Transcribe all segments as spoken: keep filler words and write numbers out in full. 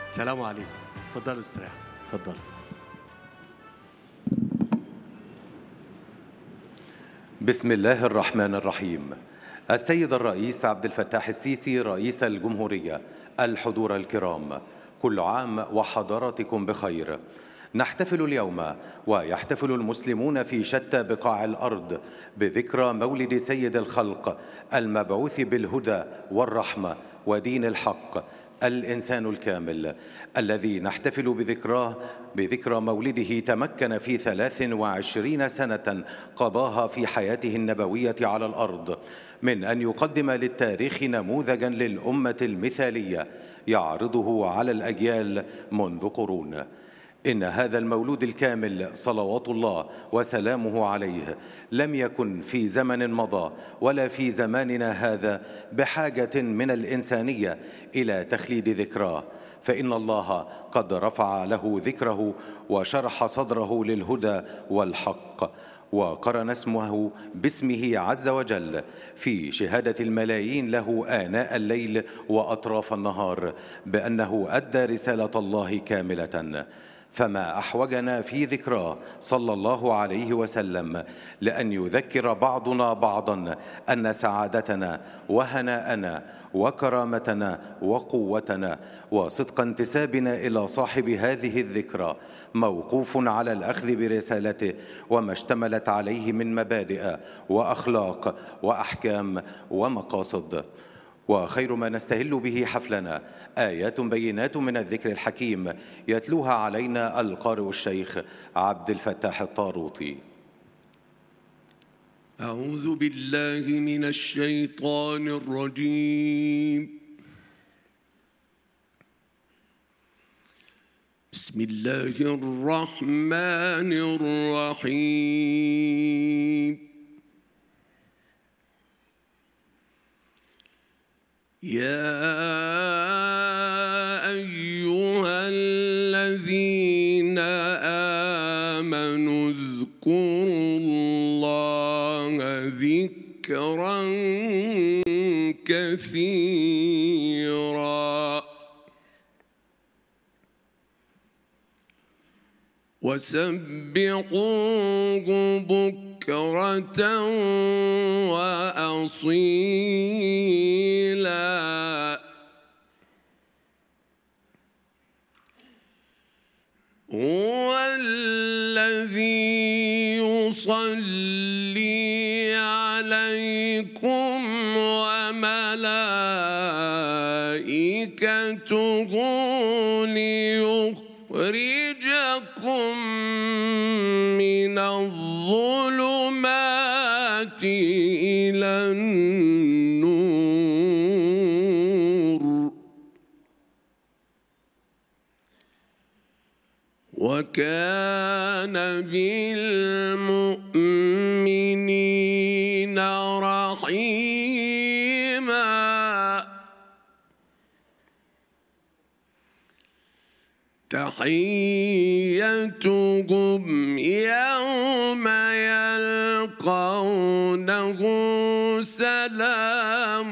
سلام عليكم. اتفضلوا استريحوا. اتفضلوا. بسم الله الرحمن الرحيم. السيد الرئيس عبد الفتاح السيسي رئيس الجمهورية، الحضور الكرام، كل عام وحضراتكم بخير. نحتفل اليوم ويحتفل المسلمون في شتى بقاع الأرض بذكرى مولد سيد الخلق المبعوث بالهدى والرحمة ودين الحق، الإنسان الكامل، الذي نحتفل بذكراه بذكرى مولده. تمكن في ثلاث وعشرين سنة قضاها في حياته النبوية على الأرض من أن يقدم للتاريخ نموذجا للأمة المثالية يعرضه على الأجيال منذ قرون. إن هذا المولود الكامل صلوات الله وسلامه عليه لم يكن في زمن مضى ولا في زماننا هذا بحاجة من الإنسانية إلى تخليد ذكراه، فإن الله قد رفع له ذكره وشرح صدره للهدى والحق، وقرن اسمه باسمه عز وجل في شهادة الملايين له آناء الليل وأطراف النهار بأنه أدى رسالة الله كاملة. فما أحوجنا في ذكراه صلى الله عليه وسلم لأن يذكر بعضنا بعضا أن سعادتنا وهناءنا وكرامتنا وقوتنا وصدق انتسابنا إلى صاحب هذه الذكرى موقوف على الأخذ برسالته وما اشتملت عليه من مبادئ وأخلاق وأحكام ومقاصد. وخير ما نستهل به حفلنا آيات بينات من الذكر الحكيم يتلوها علينا القارئ الشيخ عبد الفتاح الطاروطي. أعوذ بالله من الشيطان الرجيم. بسم الله الرحمن الرحيم. يا أيها الذين آمنوا اذكروا الله ذكرا كثيرا وسبحوه بكرة وأصيلا. هو الذي يصلي عليكم وملائكته ليخرجكم من الظلمات إلى النور، وكان بالمؤمنين رحيما. تحيتهم يوم يلقونه سلام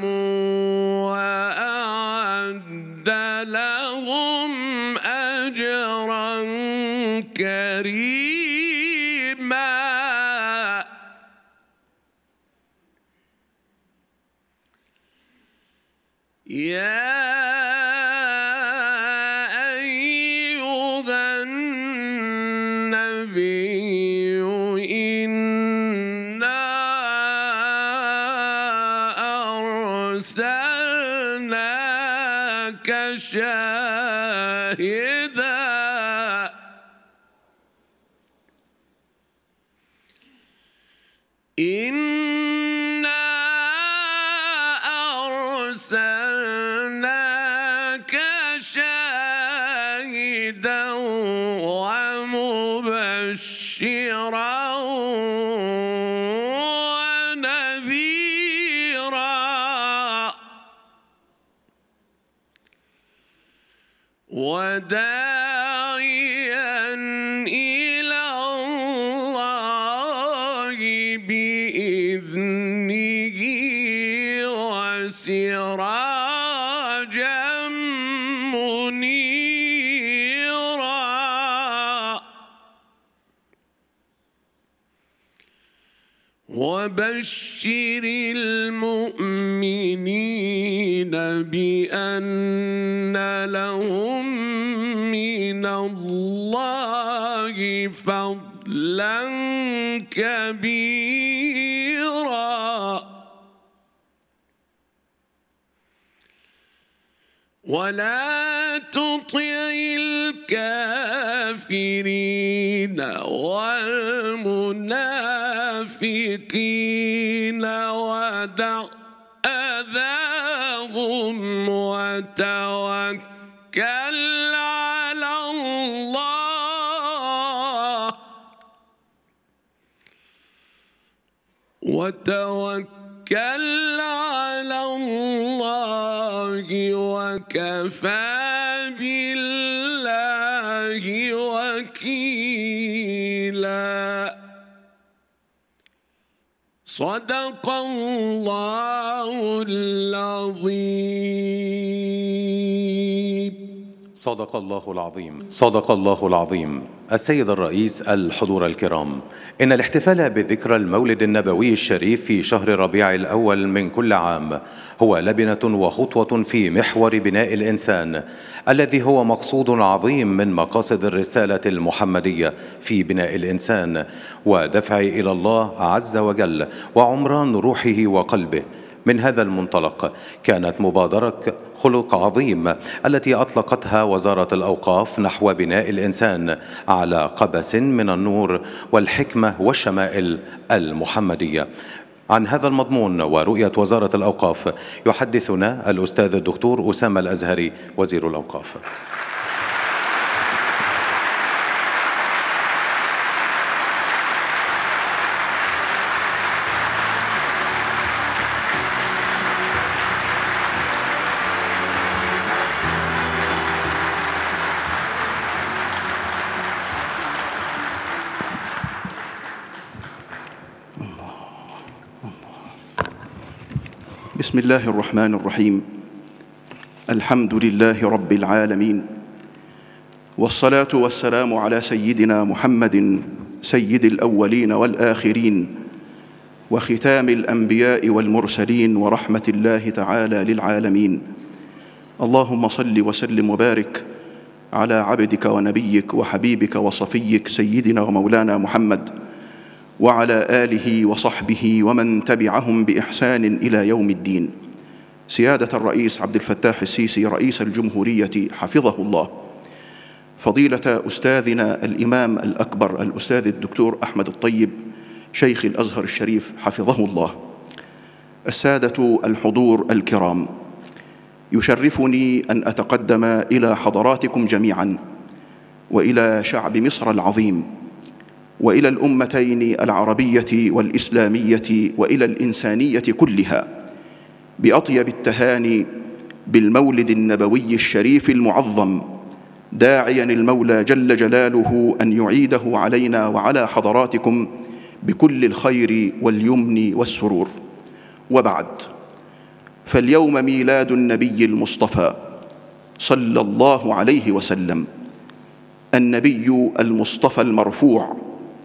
وأعد لهم أجرا كريما. يا أيها النبي إنا أرسلناك شاهدا إنا أرسلناك شاهدا ومبشرا ونذيرا وداعيا إلى الله بإذنه وسراجا منيرا. وبشر المؤمنين بأن لهم من الله فضلا كبيرا ولا تطع الكافرين والمنافقين ودع أذاهم وتوكل على الله وتوكل على الله وكفى بالله وكيلا. صدق الله العظيم. صدق الله العظيم. صدق الله العظيم. السيد الرئيس، الحضور الكرام، إن الاحتفال بذكرى المولد النبوي الشريف في شهر ربيع الأول من كل عام هو لبنة وخطوة في محور بناء الإنسان الذي هو مقصود عظيم من مقاصد الرسالة المحمدية في بناء الإنسان ودفعه إلى الله عز وجل وعمران روحه وقلبه. من هذا المنطلق كانت مبادرة خلق عظيم التي أطلقتها وزارة الأوقاف نحو بناء الإنسان على قبس من النور والحكمة والشمائل المحمدية. عن هذا المضمون ورؤية وزارة الأوقاف يحدثنا الأستاذ الدكتور أسامة الأزهري وزير الأوقاف. بسم الله الرحمن الرحيم. الحمد لله رب العالمين، والصلاة والسلام على سيدنا محمد سيد الأولين والآخرين وختام الأنبياء والمرسلين ورحمة الله تعالى للعالمين. اللهم صل وسلم وبارك على عبدك ونبيك وحبيبك وصفيك سيدنا ومولانا محمد وعلى آله وصحبه ومن تبعهم بإحسان إلى يوم الدين. سيادة الرئيس عبد الفتاح السيسي رئيس الجمهورية حفظه الله، فضيلة أستاذنا الإمام الأكبر الأستاذ الدكتور أحمد الطيب شيخ الأزهر الشريف حفظه الله، السادة الحضور الكرام، يشرفني أن أتقدم إلى حضراتكم جميعا وإلى شعب مصر العظيم وإلى الأمتين العربية والإسلامية وإلى الإنسانية كلها بأطيب التهاني بالمولد النبوي الشريف المعظم، داعيا المولى جل جلاله أن يعيده علينا وعلى حضراتكم بكل الخير واليمن والسرور. وبعد، فاليوم ميلاد النبي المصطفى صلى الله عليه وسلم، النبي المصطفى المرفوع،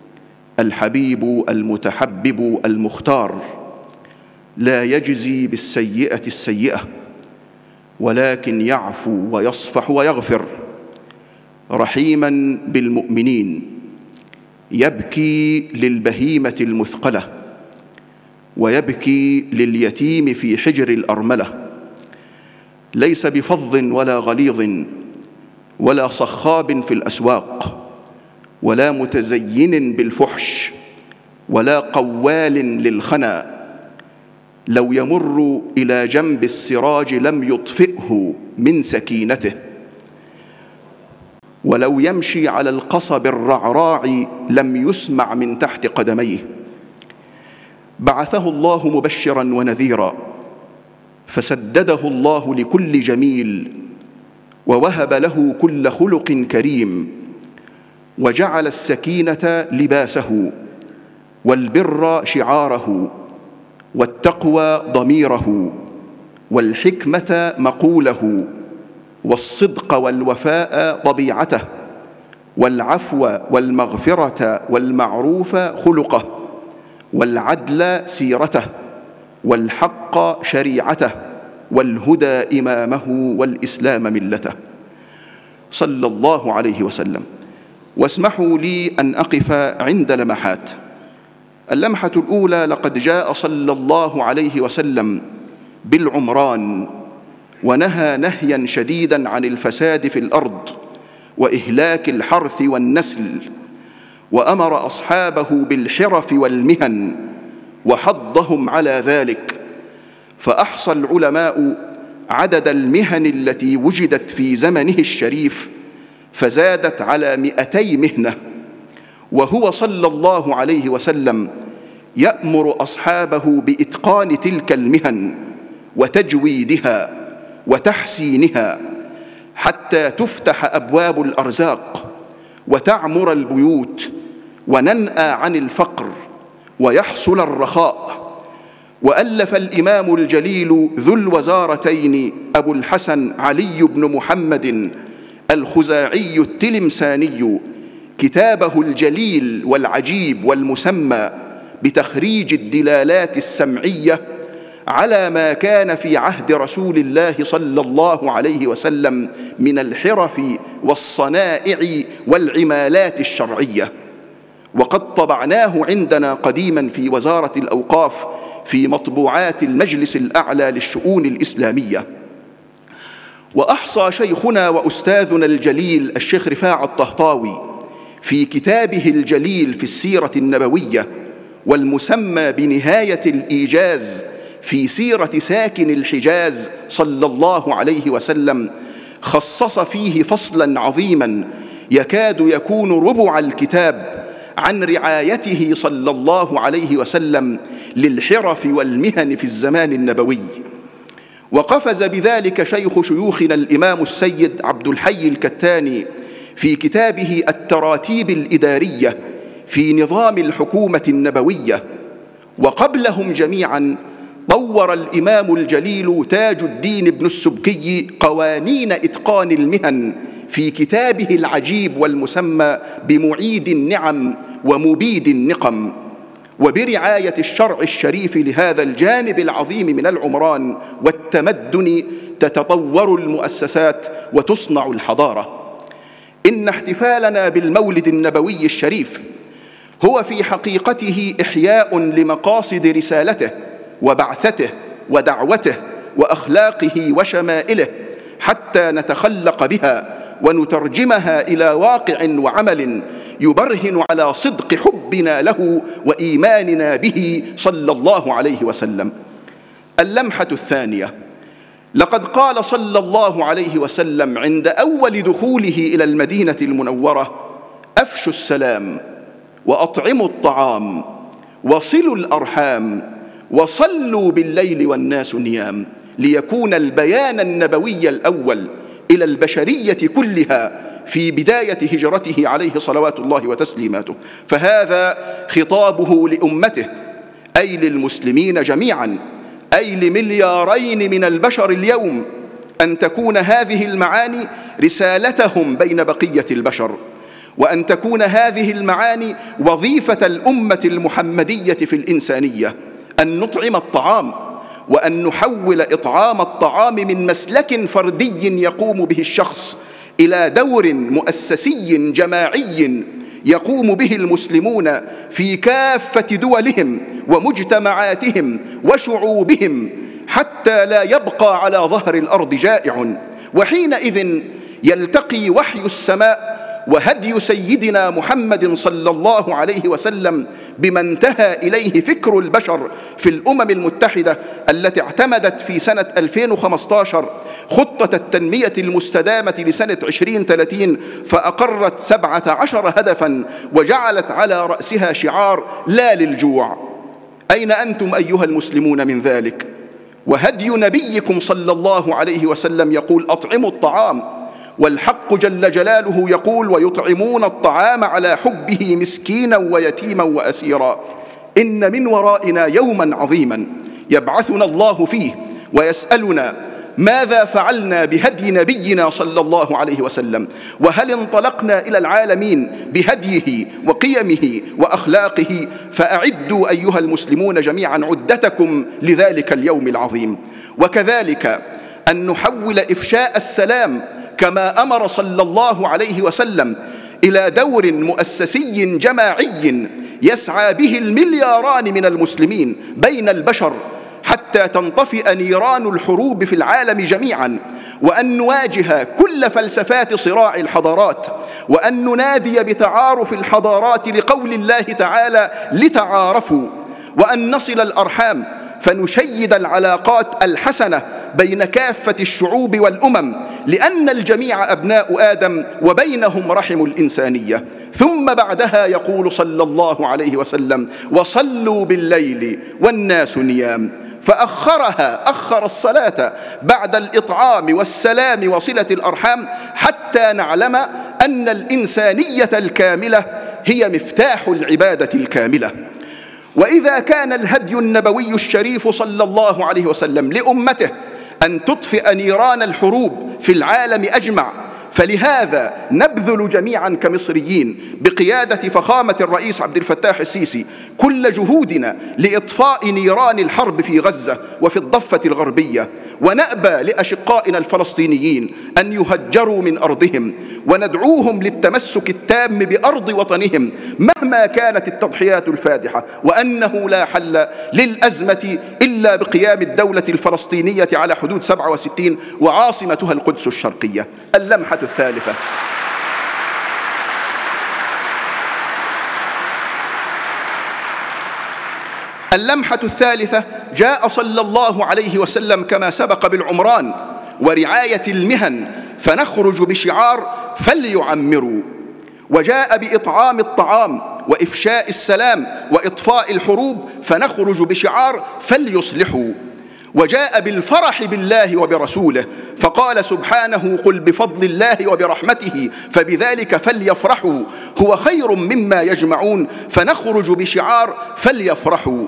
الحبيب المتحبب المختار، لا يجزي بالسيئة السيئة ولكن يعفو ويصفح ويغفر، رحيما بالمؤمنين، يبكي للبهيمة المثقلة ويبكي لليتيم في حجر الأرملة، ليس بفظ ولا غليظ ولا صخاب في الأسواق ولا متزين بالفحش ولا قوال للخنا، لو يمر إلى جنب السراج لم يطفئه من سكينته، ولو يمشي على القصب الرعراع لم يسمع من تحت قدميه. بعثه الله مبشرا ونذيرا، فسدده الله لكل جميل ووهب له كل خلق كريم، وجعل السكينة لباسه والبر شعاره والتقوى ضميره والحكمة مقوله والصدق والوفاء طبيعته والعفو والمغفرة والمعروف خلقه والعدل سيرته، والحق شريعته، والهدى إمامه، والإسلام ملته، صلى الله عليه وسلم. واسمحوا لي أن أقف عند لمحات. اللمحة الأولى: لقد جاء صلى الله عليه وسلم بالعمران، ونهى نهيا شديدا عن الفساد في الأرض وإهلاك الحرث والنسل، وأمر أصحابه بالحرف والمهن وحضهم على ذلك، فأحصى العلماء عدد المهن التي وجدت في زمنه الشريف فزادت على مئتي مهنة، وهو صلى الله عليه وسلم يأمر أصحابه بإتقان تلك المهن وتجويدها وتحسينها حتى تفتح أبواب الأرزاق وتعمر البيوت وننأى عن الفقر ويحصل الرخاء. وألف الإمام الجليل ذو الوزارتين أبو الحسن علي بن محمد الخزاعي التلمساني كتابه الجليل والعجيب والمسمى بتخريج الدلالات السمعية على ما كان في عهد رسول الله صلى الله عليه وسلم من الحرف والصنائع والعمالات الشرعية، وقد طبعناه عندنا قديما في وزارة الأوقاف في مطبوعات المجلس الأعلى للشؤون الإسلامية. وأحصى شيخنا وأستاذنا الجليل الشيخ رفاعة الطهطاوي في كتابه الجليل في السيرة النبوية والمسمى بنهاية الإيجاز في سيرة ساكن الحجاز صلى الله عليه وسلم، خصص فيه فصلا عظيما يكاد يكون ربع الكتاب عن رعايته صلى الله عليه وسلم للحرف والمهن في الزمان النبوي. وقفز بذلك شيخ شيوخنا الإمام السيد عبد الحي الكتاني في كتابه التراتيب الإدارية في نظام الحكومة النبوية. وقبلهم جميعا طور الإمام الجليل تاج الدين بن السبكي قوانين إتقان المهن في كتابه العجيب والمسمى بمعيد النعم ومبيد النقم. وبرعاية الشرع الشريف لهذا الجانب العظيم من العمران والتمدن تتطور المؤسسات وتصنع الحضارة. إن احتفالنا بالمولد النبوي الشريف هو في حقيقته إحياء لمقاصد رسالته وبعثته ودعوته وأخلاقه وشمائله، حتى نتخلق بها ونترجمها إلى واقع وعمل يبرهن على صدق حبنا له وإيماننا به صلى الله عليه وسلم. اللمحة الثانية: لقد قال صلى الله عليه وسلم عند أول دخوله إلى المدينة المنورة: أفشوا السلام وأطعموا الطعام وصلوا الأرحام وصلوا بالليل والناس نيام، ليكون البيان النبوي الأول إلى البشرية كلها في بداية هجرته عليه صلوات الله وتسليماته. فهذا خطابه لأمته، أي للمسلمين جميعا، أي لمليارين من البشر اليوم، أن تكون هذه المعاني رسالتهم بين بقية البشر، وأن تكون هذه المعاني وظيفة الأمة المحمدية في الإنسانية، أن نطعم الطعام، وأن نحول إطعام الطعام من مسلك فردي يقوم به الشخص إلى دور مؤسسي جماعي يقوم به المسلمون في كافة دولهم ومجتمعاتهم وشعوبهم، حتى لا يبقى على ظهر الأرض جائع. وحينئذ يلتقي وحي السماء وهدي سيدنا محمد صلى الله عليه وسلم بما انتهى إليه فكر البشر في الأمم المتحدة التي اعتمدت في سنة ألفين وخمسة عشر خطة التنمية المستدامة لسنة عشرين ثلاثين، فأقرت سبعة عشر هدفا وجعلت على رأسها شعار: لا للجوع. أين أنتم أيها المسلمون من ذلك؟ وهدي نبيكم صلى الله عليه وسلم يقول: أطعموا الطعام، والحق جل جلاله يقول: ويطعمون الطعام على حبه مسكينا ويتيما وأسيرا. إن من ورائنا يوما عظيما يبعثنا الله فيه ويسألنا: ماذا فعلنا بهدي نبينا صلى الله عليه وسلم؟ وهل انطلقنا إلى العالمين بهديه وقيمه وأخلاقه؟ فأعدوا أيها المسلمون جميعا عدتكم لذلك اليوم العظيم. وكذلك أن نحول إفشاء السلام كما أمر صلى الله عليه وسلم إلى دور مؤسسي جماعي يسعى به الملياران من المسلمين بين البشر حتى تنطفئ نيران الحروب في العالم جميعا، وأن نواجه كل فلسفات صراع الحضارات، وأن ننادي بتعارف الحضارات لقول الله تعالى لتعارفوا، وأن نصل الأرحام فنشيد العلاقات الحسنة بين كافة الشعوب والأمم، لأن الجميع أبناء آدم وبينهم رحم الإنسانية. ثم بعدها يقول صلى الله عليه وسلم: وصلوا بالليل والناس نيام. فأخرها، أخر الصلاة بعد الإطعام والسلام وصلة الأرحام حتى نعلم أن الإنسانية الكاملة هي مفتاح العبادة الكاملة. وإذا كان الهدي النبوي الشريف صلى الله عليه وسلم لأمته أن تطفئ نيران الحروب في العالم أجمع، فلهذا نبذل جميعا كمصريين بقيادة فخامة الرئيس عبد الفتاح السيسي كل جهودنا لإطفاء نيران الحرب في غزة وفي الضفة الغربية، ونأبى لأشقائنا الفلسطينيين أن يهجروا من أرضهم، وندعوهم للتمسك التام بأرض وطنهم مهما كانت التضحيات الفادحة، وأنه لا حل للأزمة إلا بقيام الدولة الفلسطينية على حدود سبعة وستين وعاصمتها القدس الشرقية. اللمحة الثالثة: اللمحة الثالثة جاء صلى الله عليه وسلم كما سبق بالعمران ورعاية المهن، فنخرج بشعار فليعمروا، وجاء بإطعام الطعام وإفشاء السلام وإطفاء الحروب، فنخرج بشعار فليصلحوا، وجاء بالفرح بالله وبرسوله، فقال سبحانه: قل بفضل الله وبرحمته فبذلك فليفرحوا هو خير مما يجمعون، فنخرج بشعار فليفرحوا.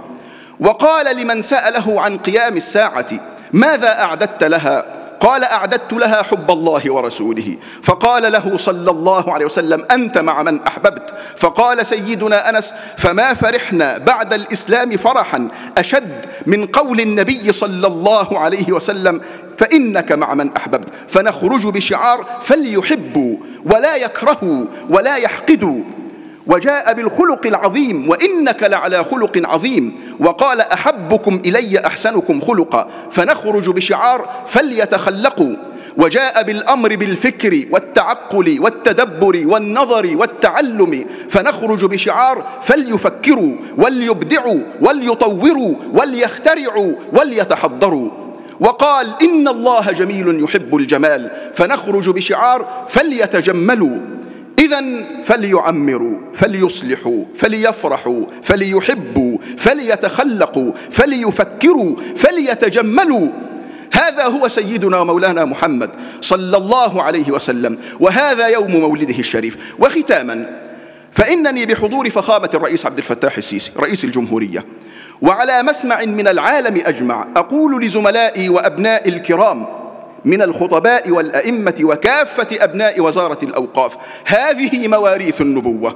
وقال لمن سأله عن قيام الساعة: ماذا أعددت لها؟ قال: أعددت لها حب الله ورسوله. فقال له صلى الله عليه وسلم: أنت مع من أحببت. فقال سيدنا أنس: فما فرحنا بعد الإسلام فرحا أشد من قول النبي صلى الله عليه وسلم: فإنك مع من أحببت. فنخرج بشعار فليحبوا ولا يكرهوا ولا يحقدوا. وجاء بالخلق العظيم: وإنك لعلى خلق عظيم. وقال: أحبكم إلي أحسنكم خلقا. فنخرج بشعار فليتخلقوا. وجاء بالأمر بالفكر والتعقل والتدبر والنظر والتعلم، فنخرج بشعار فليفكروا وليبدعوا وليطوروا وليخترعوا وليتحضروا. وقال: إن الله جميل يحب الجمال. فنخرج بشعار فليتجملوا. إذن فليعمروا، فليصلحوا، فليفرحوا، فليحبوا، فليتخلقوا، فليفكروا، فليتجملوا. هذا هو سيدنا ومولانا محمد صلى الله عليه وسلم، وهذا يوم مولده الشريف. وختاما، فإنني بحضور فخامة الرئيس عبد الفتاح السيسي رئيس الجمهورية وعلى مسمع من العالم أجمع أقول لزملائي وأبناء الكرام من الخطباء والأئمة وكافة أبناء وزارة الأوقاف: هذه مواريث النبوة،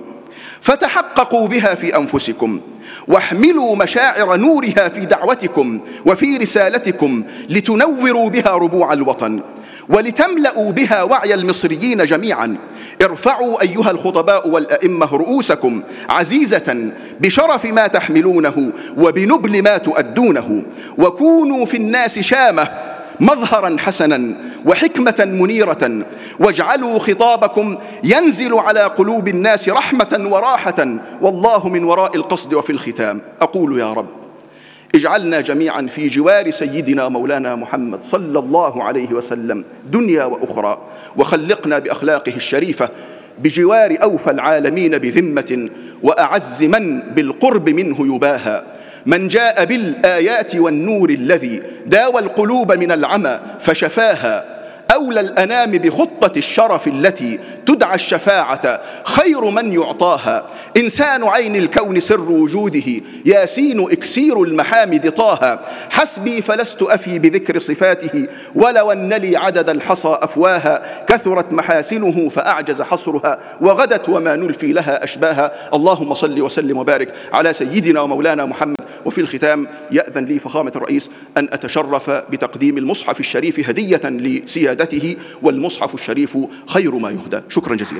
فتحققوا بها في أنفسكم، واحملوا مشاعر نورها في دعوتكم وفي رسالتكم، لتنوروا بها ربوع الوطن ولتملأوا بها وعي المصريين جميعا. ارفعوا أيها الخطباء والأئمة رؤوسكم عزيزة بشرف ما تحملونه وبنبل ما تؤدونه، وكونوا في الناس شامة مظهرا حسنا وحكمة منيرة، واجعلوا خطابكم ينزل على قلوب الناس رحمة وراحة، والله من وراء القصد. وفي الختام أقول: يا رب اجعلنا جميعا في جوار سيدنا مولانا محمد صلى الله عليه وسلم دنيا وأخرى، وخلقنا بأخلاقه الشريفة بجوار أوفى العالمين بذمة، وأعز من بالقرب منه يباهى، من جاء بالآيات والنور الذي داوى القلوب من العمى فشفاها، أولى الأنام بخطبة الشرف التي تدعى الشفاعة خير من يعطاها، إنسان عين الكون سر وجوده، ياسين إكسير المحامد طه. حسبي فلست أفي بذكر صفاته، ولو أن لي عدد الحصى أفواها. كثرت محاسنه فأعجز حصرها، وغدت وما نلفي لها أشباها. اللهم صل وسلم وبارك على سيدنا ومولانا محمد. وفي الختام يأذن لي فخامة الرئيس أن أتشرف بتقديم المصحف الشريف هدية لسيادته، والمصحف الشريف خير ما يهدى. شكرا جزيلا.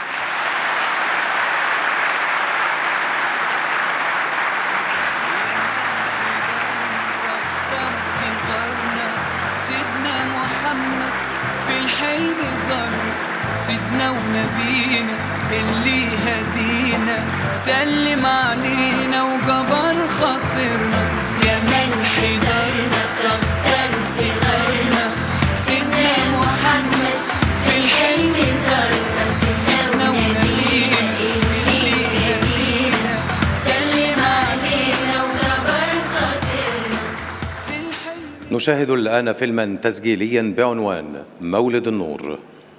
سيدنا محمد في الحلم ظهر، سيدنا ونبينا اللي هدينا، سلم علينا وجبر خاطرنا، يا ملح دارنا كتر صغارنا. سيدنا محمد في الحلم ظهر، سيدنا ونبينا اللي هدينا، سلم علينا وجبر خاطرنا في الحلم. نشاهد الآن فيلما تسجيليا بعنوان مولد النور.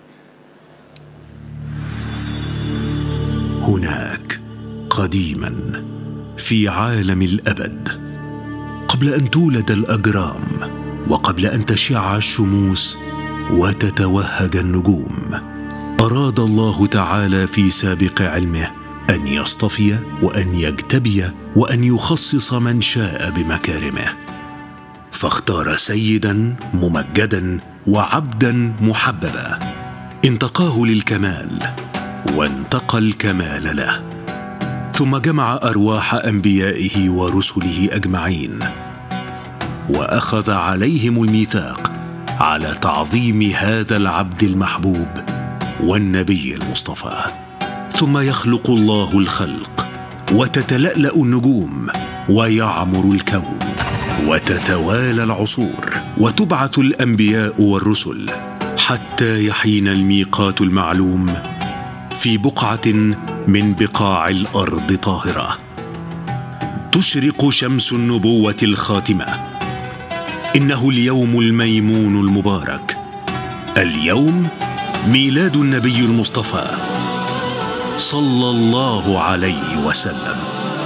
هناك قديما في عالم الأبد، قبل أن تولد الأجرام، وقبل أن تشع الشموس وتتوهج النجوم، أراد الله تعالى في سابق علمه أن يصطفي وأن يجتبي وأن يخصص من شاء بمكارمه، فاختار سيدا ممجدا وعبدا محببا، انتقاه للكمال وانتقى الكمال له، ثم جمع أرواح أنبيائه ورسله أجمعين، وأخذ عليهم الميثاق على تعظيم هذا العبد المحبوب والنبي المصطفى. ثم يخلق الله الخلق، وتتلألأ النجوم، ويعمر الكون، وتتوالى العصور، وتبعث الأنبياء والرسل، حتى يحين الميقات المعلوم في بقعة من بقاع الأرض طاهرة، تشرق شمس النبوة الخاتمة. إنه اليوم الميمون المبارك، اليوم ميلاد النبي المصطفى صلى الله عليه وسلم.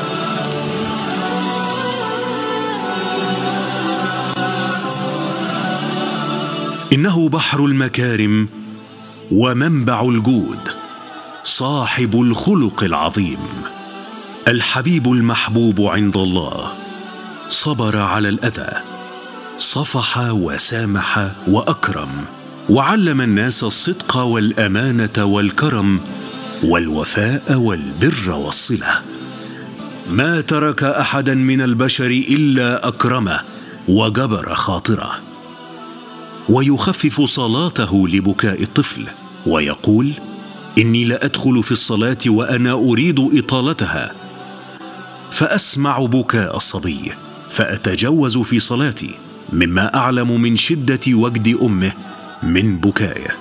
إنه بحر المكارم ومنبع الجود، صاحب الخلق العظيم، الحبيب المحبوب عند الله، صبر على الأذى، صفح وسامح وأكرم، وعلم الناس الصدق والأمانة والكرم والوفاء والبر والصلة. ما ترك أحدا من البشر إلا أكرمه وجبر خاطره، ويخفف صلاته لبكاء الطفل، ويقول: إني لأدخل في الصلاة وأنا أريد إطالتها، فأسمع بكاء الصبي فأتجوز في صلاتي، مما أعلم من شدة وجد أمه من بكائه.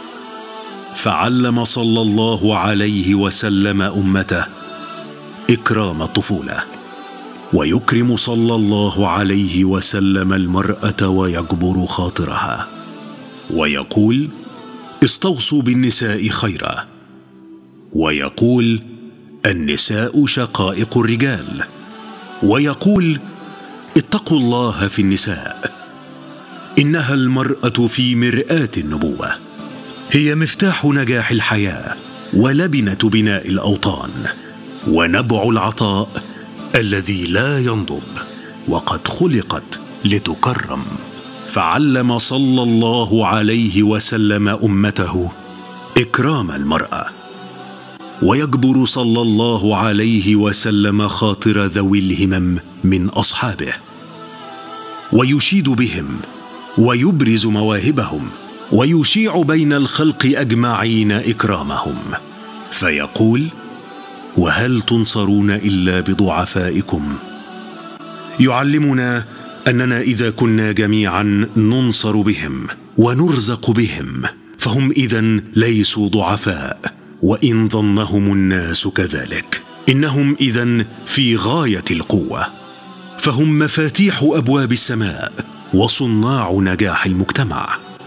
فعلم صلى الله عليه وسلم أمته إكرام الطفولة، ويكرم صلى الله عليه وسلم المرأة ويجبر خاطرها، ويقول: استوصوا بالنساء خيرا، ويقول: النساء شقائق الرجال، ويقول: اتقوا الله في النساء، إنها المرأة في مرآة النبوة، هي مفتاح نجاح الحياة ولبنة بناء الأوطان ونبع العطاء الذي لا ينضب، وقد خلقت لتكرم. فعلم صلى الله عليه وسلم أمته إكرام المرأة، ويجبر صلى الله عليه وسلم خاطر ذوي الهمم من أصحابه، ويشيد بهم ويبرز مواهبهم، ويشيع بين الخلق أجمعين إكرامهم، فيقول: وهل تنصرون إلا بضعفائكم؟ يعلمنا أننا إذا كنا جميعا ننصر بهم ونرزق بهم، فهم إذن ليسوا ضعفاء، وإن ظنهم الناس كذلك، إنهم إذن في غاية القوة، فهم مفاتيح أبواب السماء وصناع نجاح المجتمع.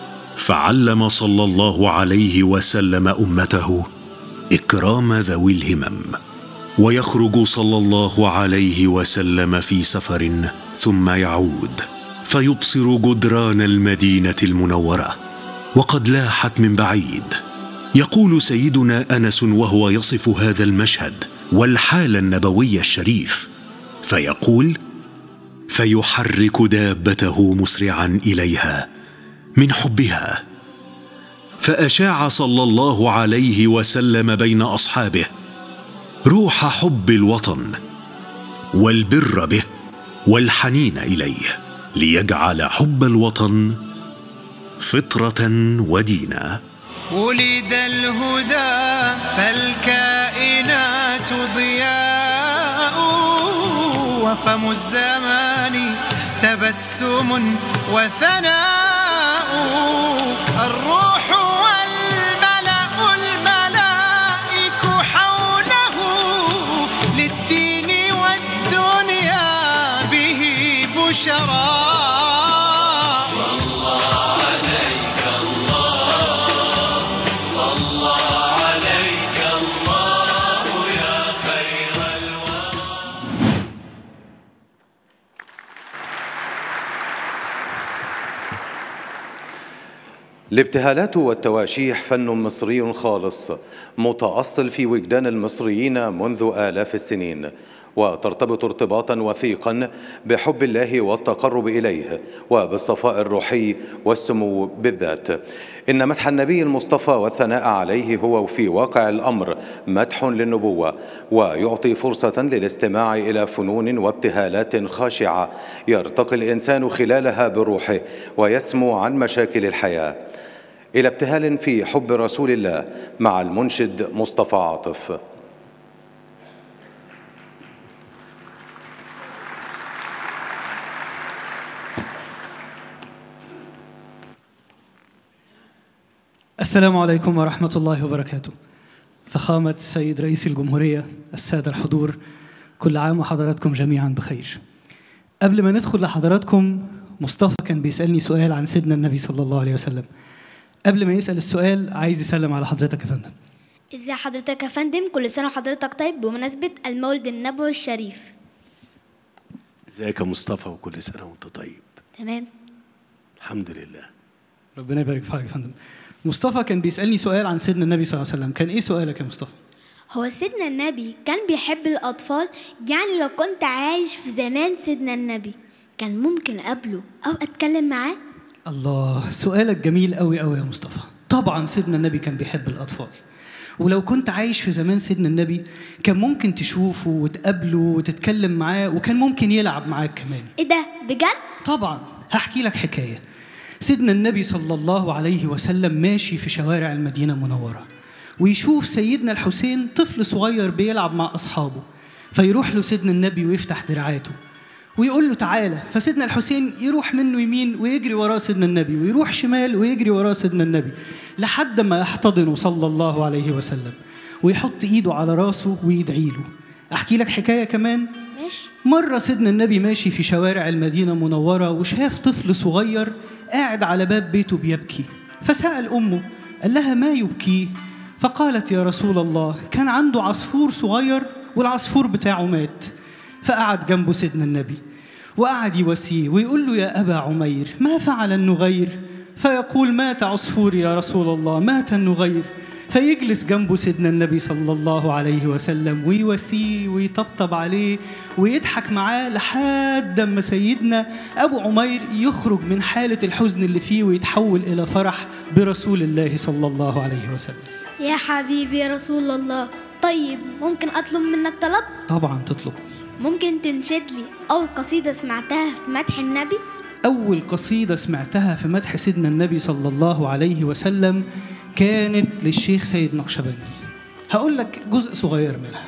فعلم صلى الله عليه وسلم أمته إكرام ذوي الهمم. ويخرج صلى الله عليه وسلم في سفر ثم يعود فيبصر جدران المدينة المنورة وقد لاحت من بعيد. يقول سيدنا أنس وهو يصف هذا المشهد والحال النبوي الشريف، فيقول: فيحرك دابته مسرعا إليها من حبها، فأشاع صلى الله عليه وسلم بين أصحابه روح حب الوطن والبر به والحنين إليه، ليجعل حب الوطن فطرة ودينا. ولد الهدى فالكائنات ضياء، وفم الزمان تبسم وثناء، الروح والملأ الملائك حوله، للدين والدنيا به بشرى. الابتهالات والتواشيح فن مصري خالص متأصل في وجدان المصريين منذ آلاف السنين، وترتبط ارتباطا وثيقا بحب الله والتقرب إليه وبالصفاء الروحي والسمو بالذات. إن مدح النبي المصطفى والثناء عليه هو في واقع الأمر مدح للنبوة، ويعطي فرصة للاستماع إلى فنون وابتهالات خاشعة يرتقي الإنسان خلالها بروحه ويسمو عن مشاكل الحياة. إلى ابتهال في حب رسول الله مع المنشد مصطفى عاطف. السلام عليكم ورحمة الله وبركاته. فخامة السيد رئيس الجمهورية، السادة الحضور، كل عام وحضراتكم جميعا بخير. قبل ما ندخل لحضراتكم، مصطفى كان بيسألني سؤال عن سيدنا النبي صلى الله عليه وسلم. قبل ما يسأل السؤال عايز يسلم على حضرتك يا فندم. ازي حضرتك يا فندم؟ كل سنة وحضرتك طيب بمناسبة المولد النبوي الشريف. ازيك يا مصطفى وكل سنة وانت طيب. تمام الحمد لله. ربنا يبارك فيك يا فندم. مصطفى كان بيسألني سؤال عن سيدنا النبي صلى الله عليه وسلم. كان ايه سؤالك يا مصطفى؟ هو سيدنا النبي كان بيحب الأطفال، يعني لو كنت عايش في زمان سيدنا النبي كان ممكن أقابله أو أتكلم معاه؟ الله، سؤالك جميل قوي قوي يا مصطفى. طبعا سيدنا النبي كان بيحب الأطفال، ولو كنت عايش في زمان سيدنا النبي كان ممكن تشوفه وتقابله وتتكلم معاه، وكان ممكن يلعب معاك كمان. ايه ده بجد؟ طبعا. هحكي لك حكاية. سيدنا النبي صلى الله عليه وسلم ماشي في شوارع المدينة المنورة، ويشوف سيدنا الحسين طفل صغير بيلعب مع أصحابه، فيروح له سيدنا النبي ويفتح دراعاته ويقول له تعالى. فسيدنا الحسين يروح منه يمين ويجري وراه سيدنا النبي، ويروح شمال ويجري وراه سيدنا النبي، لحد ما يحتضنه صلى الله عليه وسلم ويحط ايده على راسه ويدعي له. احكي لك حكايه كمان. ماشي. مره سيدنا النبي ماشي في شوارع المدينه المنوره وشاف طفل صغير قاعد على باب بيته بيبكي، فسأل امه قال لها ما يبكيه؟ فقالت يا رسول الله كان عنده عصفور صغير والعصفور بتاعه مات. فقعد جنبه سيدنا النبي وقعد يواسيه ويقول له يا أبا عمير ما فعل النغير؟ فيقول مات عصفوري يا رسول الله، مات النغير. فيجلس جنبه سيدنا النبي صلى الله عليه وسلم ويواسيه ويطبطب عليه ويضحك معاه لحد ما سيدنا أبو عمير يخرج من حالة الحزن اللي فيه ويتحول إلى فرح برسول الله صلى الله عليه وسلم. يا حبيبي يا رسول الله، طيب ممكن أطلب منك طلب؟ طبعا تطلب. ممكن تنشد لي أول قصيدة سمعتها في مدح النبي؟ أول قصيدة سمعتها في مدح سيدنا النبي صلى الله عليه وسلم كانت للشيخ سيد نقشبندي. هقول لك جزء صغير منها.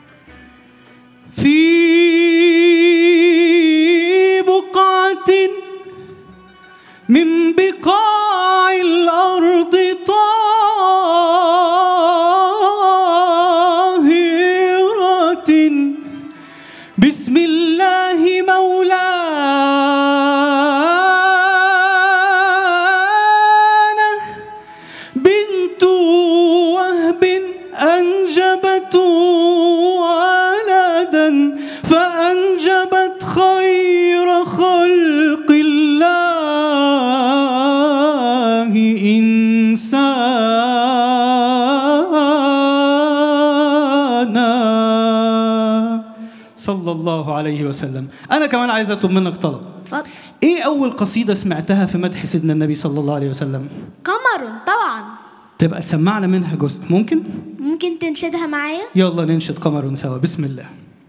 في بقعة من بقاع الأرض طاهرة بسم الله مولانا بنت وهب أنجبت ولدا فأنجبت خير خلق الله إنسانا صلى الله عليه وسلم. أنا كمان عايز أطلب منك طلب. اتفضل. إيه أول قصيدة سمعتها في مدح سيدنا النبي صلى الله عليه وسلم؟ قمر طبعا. تبقى تسمعنا منها جزء ممكن؟ ممكن تنشدها معايا؟ يلا ننشد قمر سوا. بسم الله.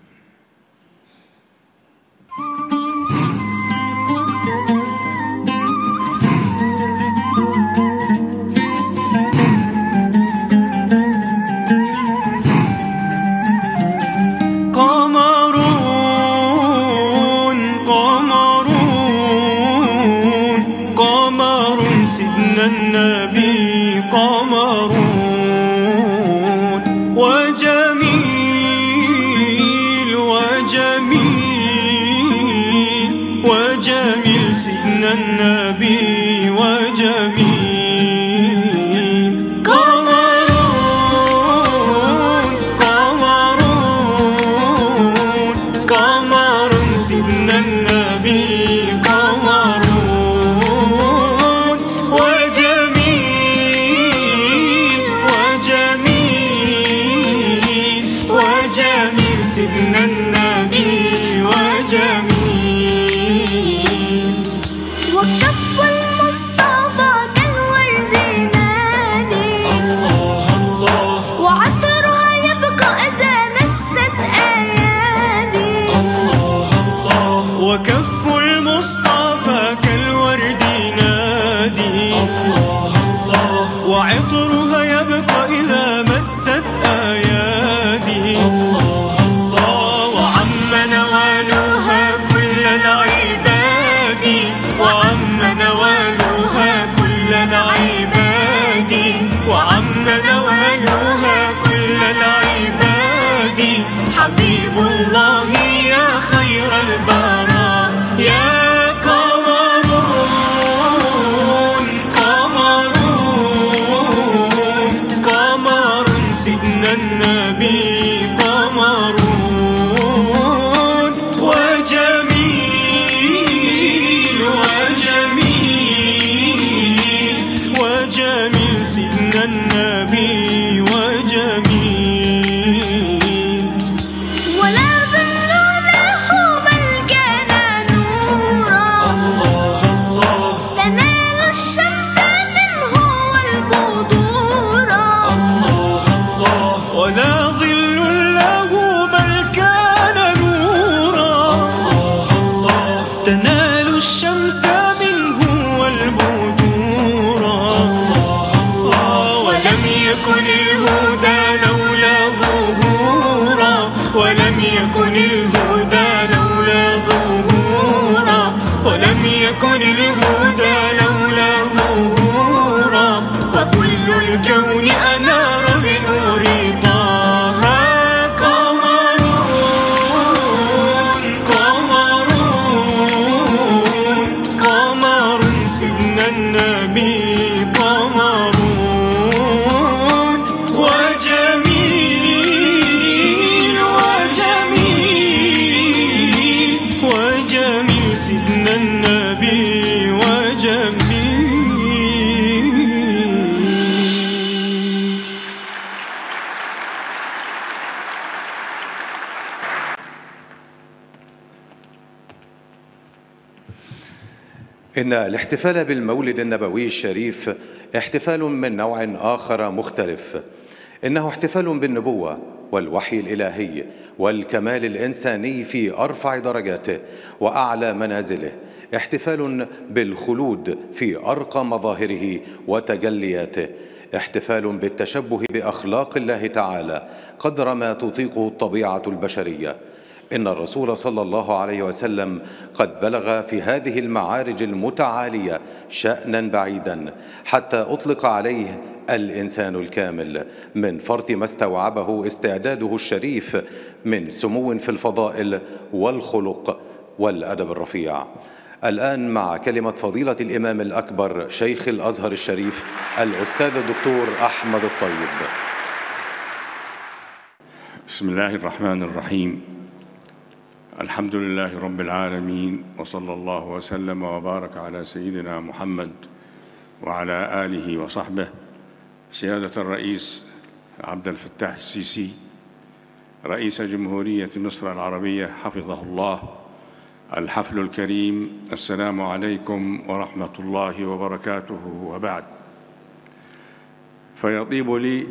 النبي قمرون وجميل وجميل وجميل سيدنا النبي وجميل قمرون قمرون قمرون سيدنا النبي قمرون سيدنا النبي وجميل وكف المصطفى كالورد نادي الله الله وعطرها يبقى إذا مست أيادي الله الله وكف المصطفى كالورد نادي الله الله وعطرها يبقى إذا مست أيادي الله نوالها كل العباد وعم نوالها كل العباد وعم نوالها كل العباد حبيب الله يا خير البراء يا قمرون قمرون قمر سيدنا النبي قمرون وجميل وجميل وجميل سيدنا النبي وجميل ولا ظل له بل كان نورا الله الله تنال الشمس منه والبدورا الله الله ولا ظل له بل كان نورا الله الله تنال الشمس منه والبدورا الله الله ولم يكن الهدى لولا ظهورا ولم يكن الهدى لولا ظهورا ولم يكن الهدى لولا ظهورا وكل الكون أنار بنور طه قمرون قمرون قمر سيدنا النبي قمرون وجميل وجميل وجميل سيدنا النبي وجميل. إن الاحتفال بالمولد النبوي الشريف احتفال من نوع آخر مختلف. إنه احتفال بالنبوة والوحي الإلهي والكمال الإنساني في أرفع درجاته وأعلى منازله. احتفال بالخلود في أرقى مظاهره وتجلياته. احتفال بالتشبه بأخلاق الله تعالى قدر ما تطيقه الطبيعة البشرية. إن الرسول صلى الله عليه وسلم قد بلغ في هذه المعارج المتعالية شأنا بعيدا حتى أطلق عليه الإنسان الكامل من فرط ما استوعبه استعداده الشريف من سمو في الفضائل والخلق والأدب الرفيع. الآن مع كلمة فضيلة الإمام الأكبر شيخ الأزهر الشريف الأستاذ الدكتور أحمد الطيب. بسم الله الرحمن الرحيم. الحمد لله رب العالمين، وصلى الله وسلم وبارك على سيدنا محمد وعلى آله وصحبه. سيادة الرئيس عبد الفتاح السيسي رئيس جمهورية مصر العربية حفظه الله، الحفل الكريم، السلام عليكم ورحمة الله وبركاته، وبعد. فيطيب لي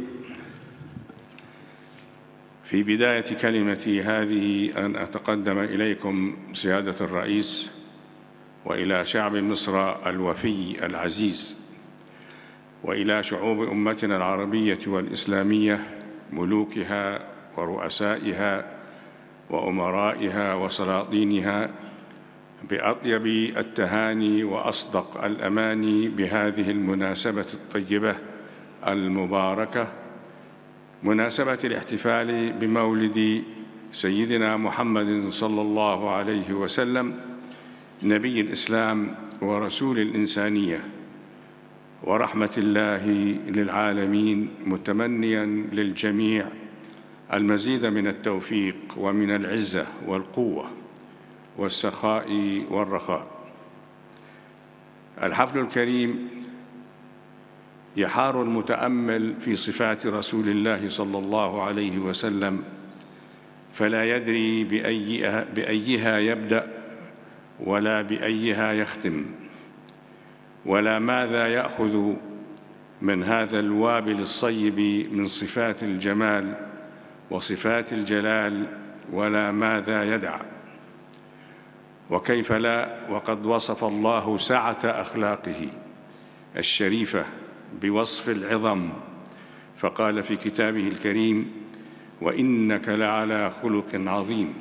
في بداية كلمتي هذه أن أتقدم إليكم سيادة الرئيس وإلى شعب مصر الوفي العزيز، وإلى شعوب أمتنا العربية والإسلامية، ملوكها ورؤسائها وأمرائها وسلاطينها، بأطيب التهاني وأصدق الأماني بهذه المناسبة الطيبة المباركة، مناسبة الاحتفال بمولد سيدنا محمد صلى الله عليه وسلم، نبي الإسلام ورسول الإنسانية ورحمة الله للعالمين، متمنياً للجميع المزيد من التوفيق ومن العزة والقوة والسخاء والرخاء. الحفل الكريم يحار المتأمل في صفات رسول الله صلى الله عليه وسلم فلا يدري بأيها, بأيها يبدأ ولا بأيها يختم، ولا ماذا يأخذ من هذا الوابل الصيب من صفات الجمال وصفات الجلال، ولا ماذا يدع. وكيف لا، وقد وصف الله سعة أخلاقه الشريفة بوصف العظم، فقال في كتابه الكريم: وإنك لعلى خلق عظيم،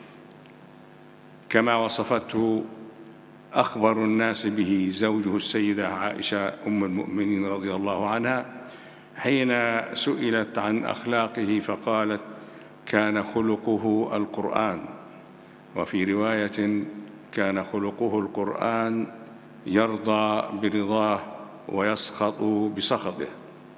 كما وصفته أخبر الناس به زوجه السيدة عائشة أم المؤمنين رضي الله عنها حين سئلت عن أخلاقه فقالت: كان خلقه القرآن، وفي رواية: كان خلقه القرآن، يرضى برضاه ويسخط بسخطه.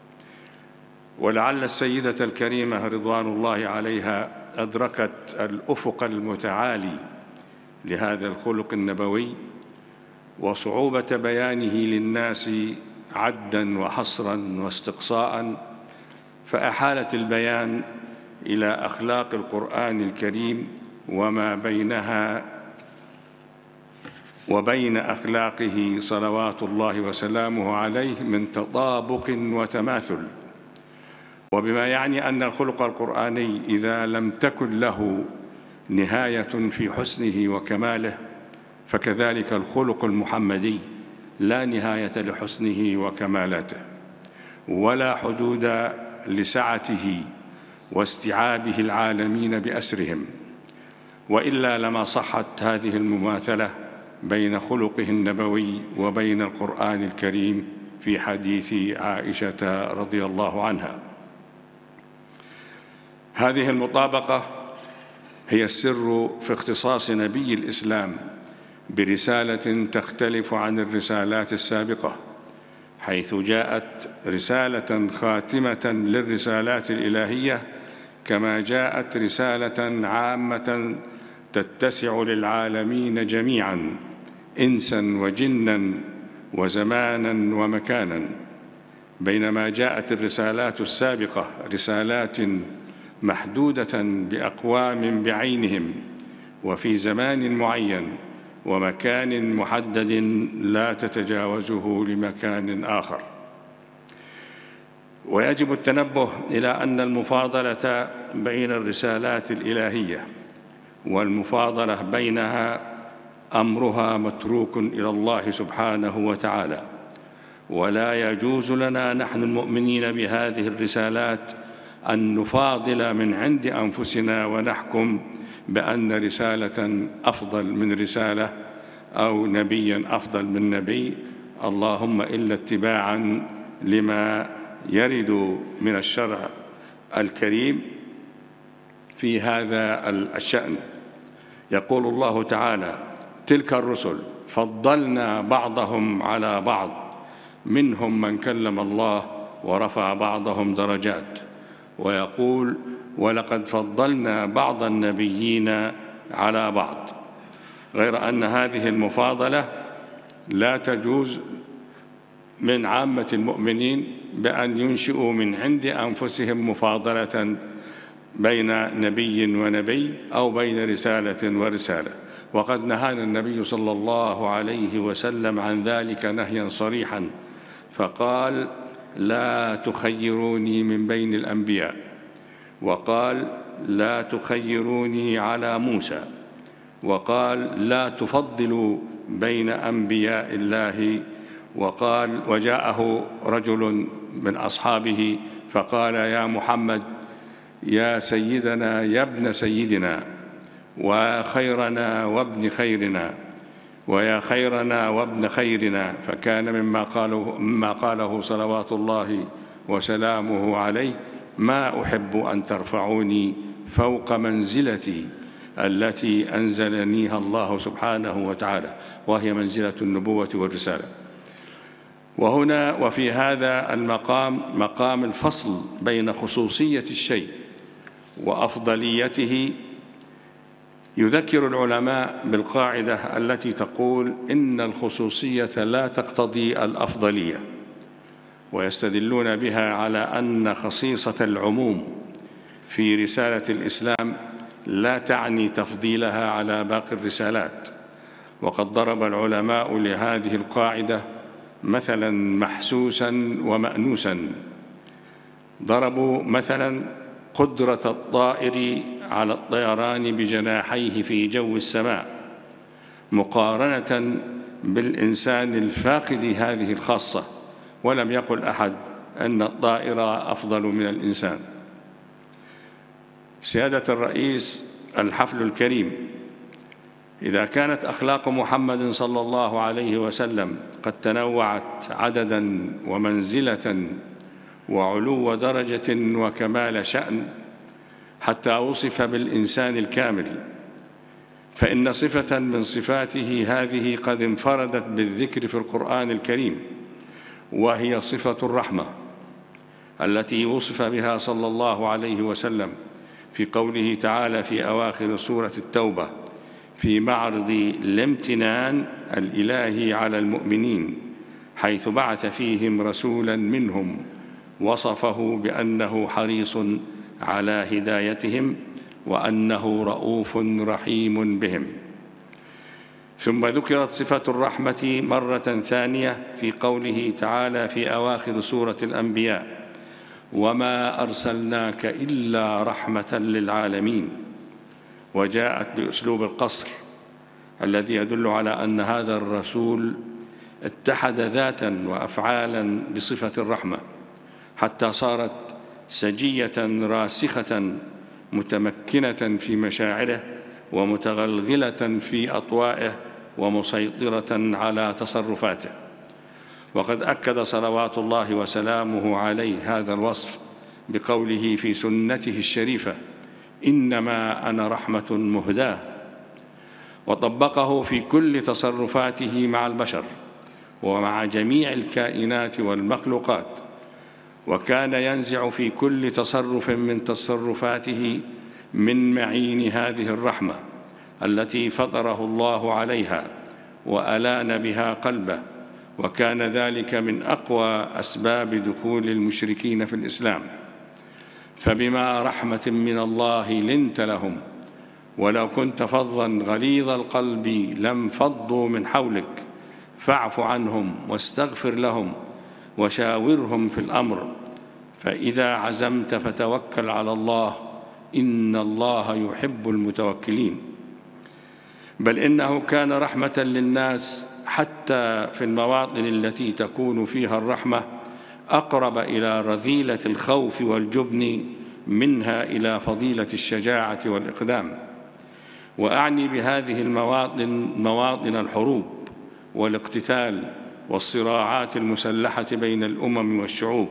ولعل السيدة الكريمة رضوان الله عليها أدركت الأفق المتعالي لهذا الخلق النبوي وصعوبة بيانه للناس عداً وحصراً واستقصاءً، فأحالت البيان إلى أخلاق القرآن الكريم وما بينها وبين أخلاقه صلوات الله وسلامه عليه من تطابق وتماثل، وبما يعني أن الخلق القرآني إذا لم تكن له نهاية في حسنه وكماله، فكذلك الخلق المحمدي لا نهاية لحسنه وكمالاته، ولا حدود لسعته واستيعابه العالمين بأسرهم، وإلا لما صحت هذه المماثلة بين خلقه النبوي وبين القرآن الكريم في حديث عائشة رضي الله عنها. هذه المطابقة هي السر في اختصاص نبي الإسلام برسالة تختلف عن الرسالات السابقة، حيث جاءت رسالة خاتمة للرسالات الإلهية، كما جاءت رسالة عامة تتسع للعالمين جميعاً، إنساً وجناً وزماناً ومكاناً، بينما جاءت الرسالات السابقة رسالات محدودة بأقوام بعينهم وفي زمان معين ومكان محدد لا تتجاوزه لمكان آخر. ويجب التنبه إلى أن المفاضلة بين الرسالات الإلهية والمفاضلة بينها أمرها متروك إلى الله سبحانه وتعالى، ولا يجوز لنا نحن المؤمنين بهذه الرسالات أن نفاضل من عند أنفسنا ونحكم بأن رسالة أفضل من رسالة أو نبياً أفضل من نبي، اللهم إلا اتباعاً لما يرد من الشرع الكريم في هذا الشأن. يقول الله تعالى: تلك الرسل فضلنا بعضهم على بعض، منهم من كلم الله ورفع بعضهم درجات. ويقول: ولقد فضلنا بعض النبيين على بعض. غير أن هذه المفاضلة لا تجوز من عامة المؤمنين بأن ينشئوا من عند أنفسهم مفاضلة بين نبي ونبي أو بين رسالة ورسالة، وقد نهانا النبي صلى الله عليه وسلم عن ذلك نهيا صريحا، فقال: لا تخيروني من بين الأنبياء، وقال: لا تخيروني على موسى، وقال: لا تفضلوا بين أنبياء الله، وقال: وجاءه رجل من أصحابه فقال: يا محمد، يا سيدنا، يا ابن سيدنا، وخيرنا وابن خيرنا، ويا خيرنا وابن خيرنا. فكان مما قاله, مما قاله صلوات الله وسلامه عليه: ما أحب أن ترفعوني فوق منزلتي التي أنزلنيها الله سبحانه وتعالى، وهي منزلة النبوة والرسالة. وهنا وفي هذا المقام مقام الفصل بين خصوصية الشيء وأفضليته. يذكر العلماء بالقاعدة التي تقول: إن الخصوصية لا تقتضي الأفضلية، ويستدلون بها على أن خصيصة العموم في رسالة الإسلام لا تعني تفضيلها على باقي الرسالات. وقد ضرب العلماء لهذه القاعدة مثلا محسوسا ومأنوسا. ضربوا مثلا قدرة الطائر على الطيران بجناحيه في جو السماء مقارنة بالإنسان الفاقد هذه الخاصة، ولم يقل أحد أن الطائر أفضل من الإنسان. سيادة الرئيس، الحفل الكريم، إذا كانت أخلاق محمد صلى الله عليه وسلم قد تنوعت عددا ومنزلة وعلو درجة وكمال شأن حتى وصف بالإنسان الكامل، فإن صفة من صفاته هذه قد انفردت بالذكر في القرآن الكريم، وهي صفة الرحمة التي وصف بها صلى الله عليه وسلم في قوله تعالى في أواخر سورة التوبة في معرض الامتنان الإلهي على المؤمنين، حيث بعث فيهم رسولا منهم وصفه بأنه حريص على هدايتهم وأنه رؤوف رحيم بهم. ثم ذكرت صفة الرحمة مرة ثانية في قوله تعالى في أواخر سورة الأنبياء: وما أرسلناك إلا رحمة للعالمين، وجاءت بأسلوب القصر الذي يدل على أن هذا الرسول اتحد ذاتا وأفعالا بصفة الرحمة حتى صارت سجية راسخة متمكنة في مشاعره ومتغلغلة في أطوائه ومسيطرة على تصرفاته. وقد أكد صلوات الله وسلامه عليه هذا الوصف بقوله في سنته الشريفة: إنما أنا رحمة مهداة، وطبقه في كل تصرفاته مع البشر ومع جميع الكائنات والمخلوقات، وكان ينزع في كل تصرف من تصرفاته من معين هذه الرحمة التي فطره الله عليها وألان بها قلبه، وكان ذلك من أقوى أسباب دخول المشركين في الإسلام. فبما رحمة من الله لنت لهم، ولو كنت فظا غليظ القلب لانفضوا من حولك، فاعف عنهم واستغفر لهم وشاورهم في الأمر، فإذا عزمت فتوكل على الله، إن الله يحب المتوكلين. بل إنه كان رحمة للناس حتى في المواطن التي تكون فيها الرحمة أقرب إلى رذيلة الخوف والجبن منها إلى فضيلة الشجاعة والإقدام. وأعني بهذه المواطن مواطن الحروب والاقتتال والصراعات المسلحة بين الأمم والشعوب.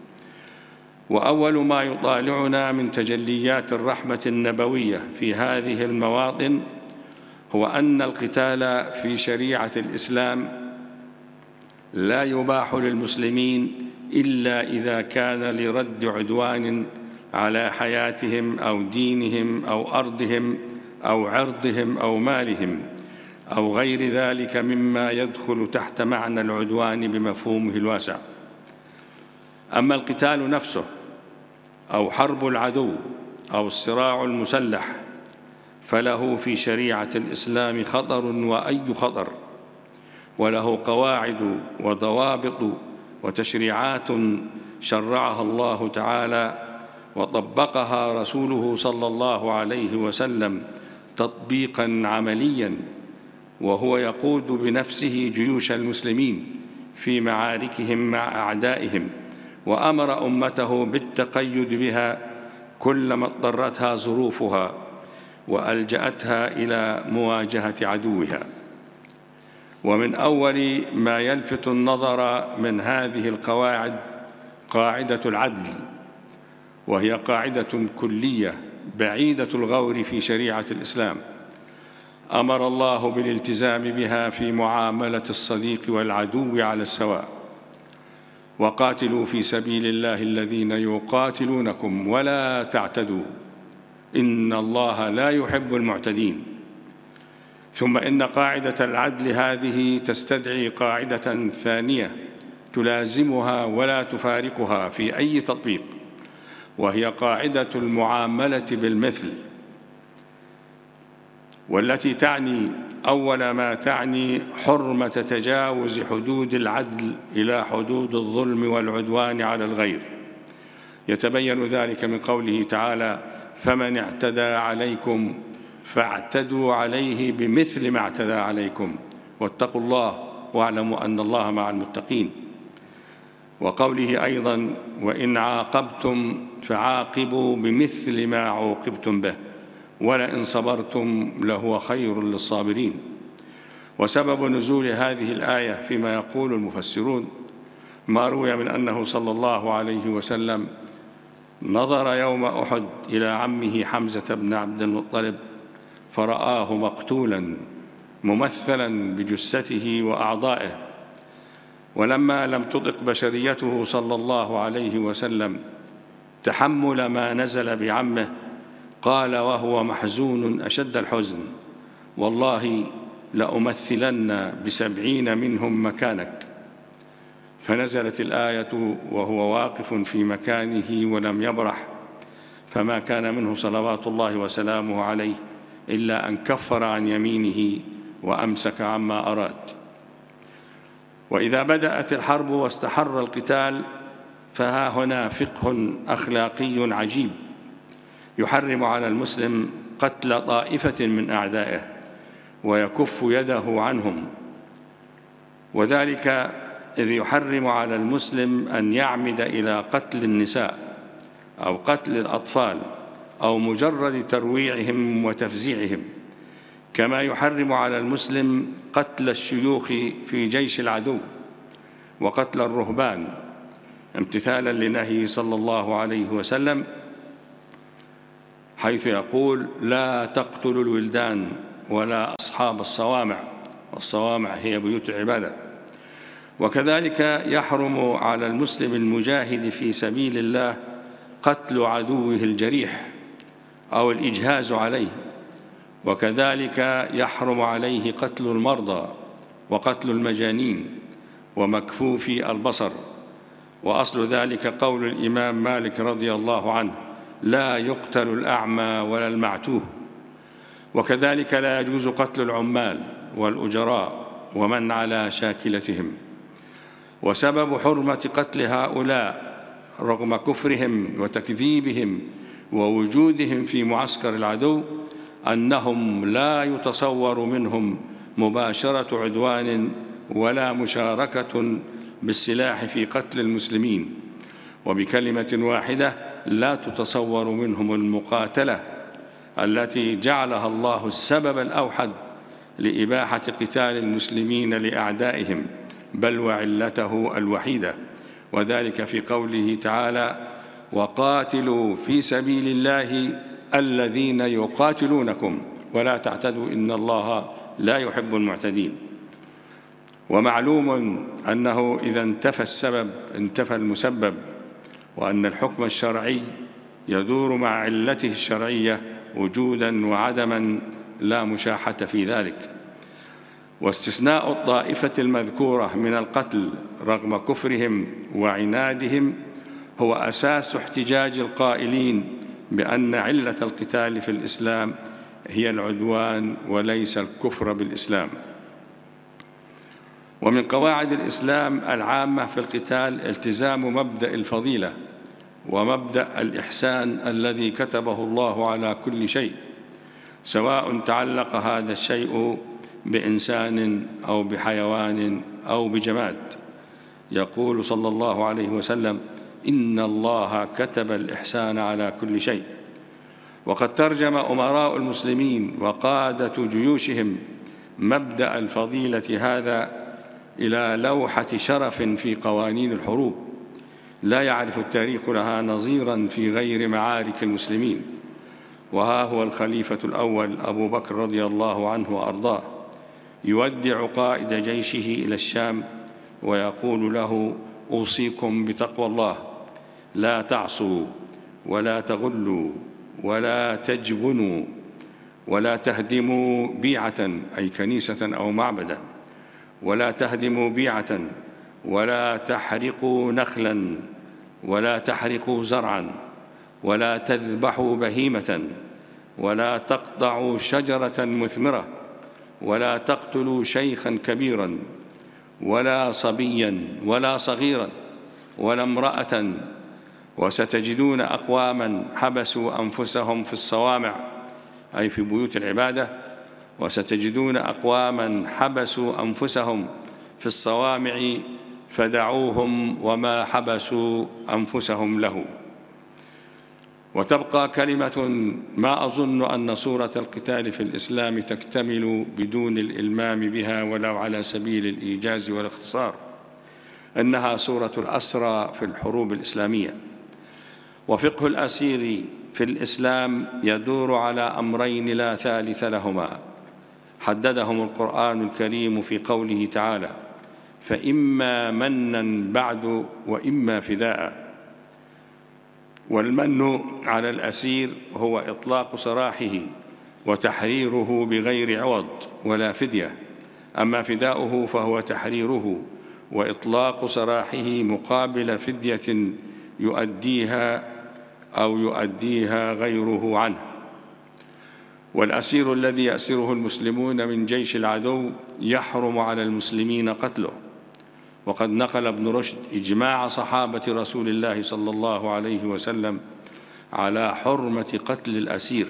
وأول ما يطالعنا من تجليات الرحمة النبوية في هذه المواطن هو أن القتال في شريعة الإسلام لا يباح للمسلمين إلا إذا كان لرد عدوان على حياتهم أو دينهم أو أرضهم أو عرضهم أو مالهم أو غير ذلك مما يدخل تحت معنى العدوان بمفهومه الواسع. أما القتال نفسه أو حرب العدو أو الصراع المسلح فله في شريعة الإسلام خطر وأي خطر، وله قواعد وضوابط وتشريعات شرعها الله تعالى وطبقها رسوله صلى الله عليه وسلم تطبيقا عمليا، وهو يقود بنفسه جيوش المسلمين في معاركهم مع أعدائهم، وأمر أمته بالتقيد بها كلما اضطرتها ظروفها وألجأتها إلى مواجهة عدوها. ومن أول ما يلفت النظر من هذه القواعد قاعدة العدل، وهي قاعدة كلية بعيدة الغور في شريعة الإسلام، أمر الله بالالتزام بها في معاملة الصديق والعدو على السواء. وقاتلوا في سبيل الله الذين يقاتلونكم ولا تعتدوا إن الله لا يحب المعتدين. ثم إن قاعدة العدل هذه تستدعي قاعدة ثانية تلازمها ولا تفارقها في أي تطبيق، وهي قاعدة المعاملة بالمثل، والتي تعني أول ما تعني حرمة تجاوز حدود العدل إلى حدود الظلم والعدوان على الغير. يتبين ذلك من قوله تعالى: فمن اعتدى عليكم فاعتدوا عليه بمثل ما اعتدى عليكم واتقوا الله واعلموا أن الله مع المتقين. وقوله أيضا: وإن عاقبتم فعاقبوا بمثل ما عوقبتم به ولئن صبرتم لهو خير للصابرين. وسبب نزول هذه الآية فيما يقول المفسرون ما روي من أنه صلى الله عليه وسلم نظر يوم أحد إلى عمه حمزة بن عبد المطلب فرآه مقتولا ممثلا بجثته وأعضائه، ولما لم تطق بشريته صلى الله عليه وسلم تحمل ما نزل بعمه قال وهو محزون أشد الحزن: والله لأمثلن بسبعين منهم مكانك. فنزلت الآية وهو واقف في مكانه ولم يبرح، فما كان منه صلوات الله وسلامه عليه إلا أن كفر عن يمينه وأمسك عما أراد. وإذا بدأت الحرب واستحر القتال فها هنا فقه أخلاقي عجيب يحرم على المسلم قتل طائفة من أعدائه ويكف يده عنهم، وذلك إذ يحرم على المسلم أن يعمد إلى قتل النساء أو قتل الأطفال أو مجرد ترويعهم وتفزيعهم، كما يحرم على المسلم قتل الشيوخ في جيش العدو وقتل الرهبان امتثالا لنهيه صلى الله عليه وسلم، حيث يقول: لا تقتلوا الولدان ولا أصحاب الصوامع، والصوامع هي بيوت العبادة. وكذلك يحرم على المسلم المجاهد في سبيل الله قتل عدوه الجريح أو الإجهاز عليه، وكذلك يحرم عليه قتل المرضى وقتل المجانين ومكفوفي البصر. وأصل ذلك قول الإمام مالك رضي الله عنه: لا يقتل الأعمى ولا المعتوه. وكذلك لا يجوز قتل العمال والأجراء ومن على شاكلتهم. وسبب حرمة قتل هؤلاء رغم كفرهم وتكذيبهم ووجودهم في معسكر العدو أنهم لا يتصور منهم مباشرة عدوان ولا مشاركة بالسلاح في قتل المسلمين، وبكلمة واحدة لا تتصور منهم المقاتلة التي جعلها الله السبب الأوحد لإباحة قتال المسلمين لأعدائهم، بل وعلته الوحيدة، وذلك في قوله تعالى: وقاتلوا في سبيل الله الذين يقاتلونكم ولا تعتدوا إن الله لا يحب المعتدين. ومعلوم أنه إذا انتفى السبب انتفى المسبب، وأن الحكم الشرعي يدور مع علته الشرعية وجودا وعدما لا مشاحة في ذلك. واستثناء الطائفة المذكورة من القتل رغم كفرهم وعنادهم هو أساس احتجاج القائلين بأن علة القتال في الإسلام هي العدوان وليس الكفر بالإسلام. ومن قواعد الإسلام العامة في القتال التزام مبدأ الفضيلة ومبدأ الإحسان الذي كتبه الله على كل شيء، سواء تعلق هذا الشيء بإنسان أو بحيوان أو بجماد. يقول صلى الله عليه وسلم: إن الله كتب الإحسان على كل شيء. وقد ترجم أمراء المسلمين وقادة جيوشهم مبدأ الفضيلة هذا إلى لوحة شرف في قوانين الحروب لا يعرف التاريخ لها نظيرا في غير معارك المسلمين. وها هو الخليفة الأول أبو بكر رضي الله عنه وأرضاه يودع قائد جيشه إلى الشام ويقول له: أوصيكم بتقوى الله، لا تعصوا ولا تغلوا ولا تجبنوا ولا تهدموا بيعة، أي كنيسة أو معبدا، ولا تهدموا بيعة ولا تحرقوا نخلا ولا تحرقوا زرعا ولا تذبحوا بهيمة ولا تقطعوا شجرة مثمرة ولا تقتلوا شيخا كبيرا ولا صبيا ولا صغيرا ولا امرأة. وستجدون أقواما حبسوا أنفسهم في الصوامع، أي في بيوت العبادة، وستجدون أقواما حبسوا أنفسهم في الصوامع فدعوهم وما حبسوا أنفسهم له. وتبقى كلمة ما أظن أن صورة القتال في الإسلام تكتمل بدون الإلمام بها ولو على سبيل الإيجاز والاختصار، أنها صورة الأسرى في الحروب الإسلامية. وفقه الأسير في الإسلام يدور على أمرين لا ثالث لهما حددهم القرآن الكريم في قوله تعالى: فإما منا بعد وإما فداء. والمن على الأسير هو إطلاق سراحه وتحريره بغير عوض ولا فدية، أما فداؤه فهو تحريره وإطلاق سراحه مقابل فدية يؤديها أو يؤديها غيره عنه. والأسير الذي يأسره المسلمون من جيش العدو يحرم على المسلمين قتله. وقد نقل ابن رشد إجماع صحابة رسول الله صلى الله عليه وسلم على حرمة قتل الأسير،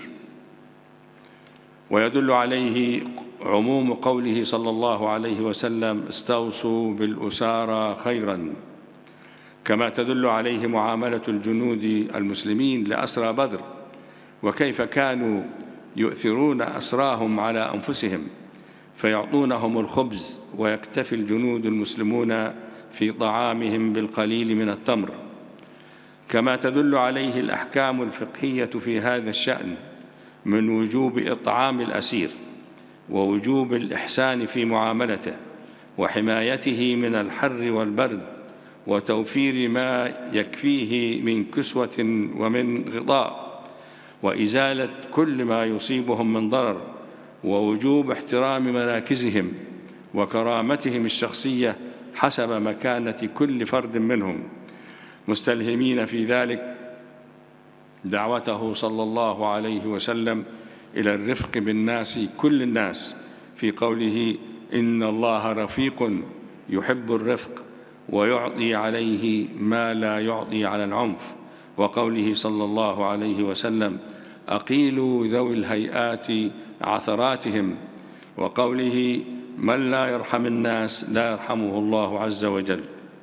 ويدل عليه عموم قوله صلى الله عليه وسلم: استوصوا بالأسارى خيرا، كما تدل عليه معاملة الجنود المسلمين لأسرى بدر، وكيف كانوا يؤثرون أسراهم على أنفسهم فيعطونهم الخبز ويكتفي الجنود المسلمون في طعامهم بالقليل من التمر. كما تدل عليه الأحكام الفقهية في هذا الشأن من وجوب إطعام الأسير ووجوب الإحسان في معاملته وحمايته من الحر والبرد وتوفير ما يكفيه من كسوة ومن غطاء وإزالة كل ما يصيبهم من ضرر، ووجوب احترام مراكزهم وكرامتهم الشخصية حسب مكانة كل فرد منهم، مستلهمين في ذلك دعوته صلى الله عليه وسلم إلى الرفق بالناس كل الناس في قوله: إن الله رفيق يحب الرفق ويعطي عليه ما لا يعطي على العنف، وقوله صلى الله عليه وسلم: أقيلوا ذوي الهيئات عثراتهم، وقوله: من لا يرحم الناس لا يرحمه الله عز وجل.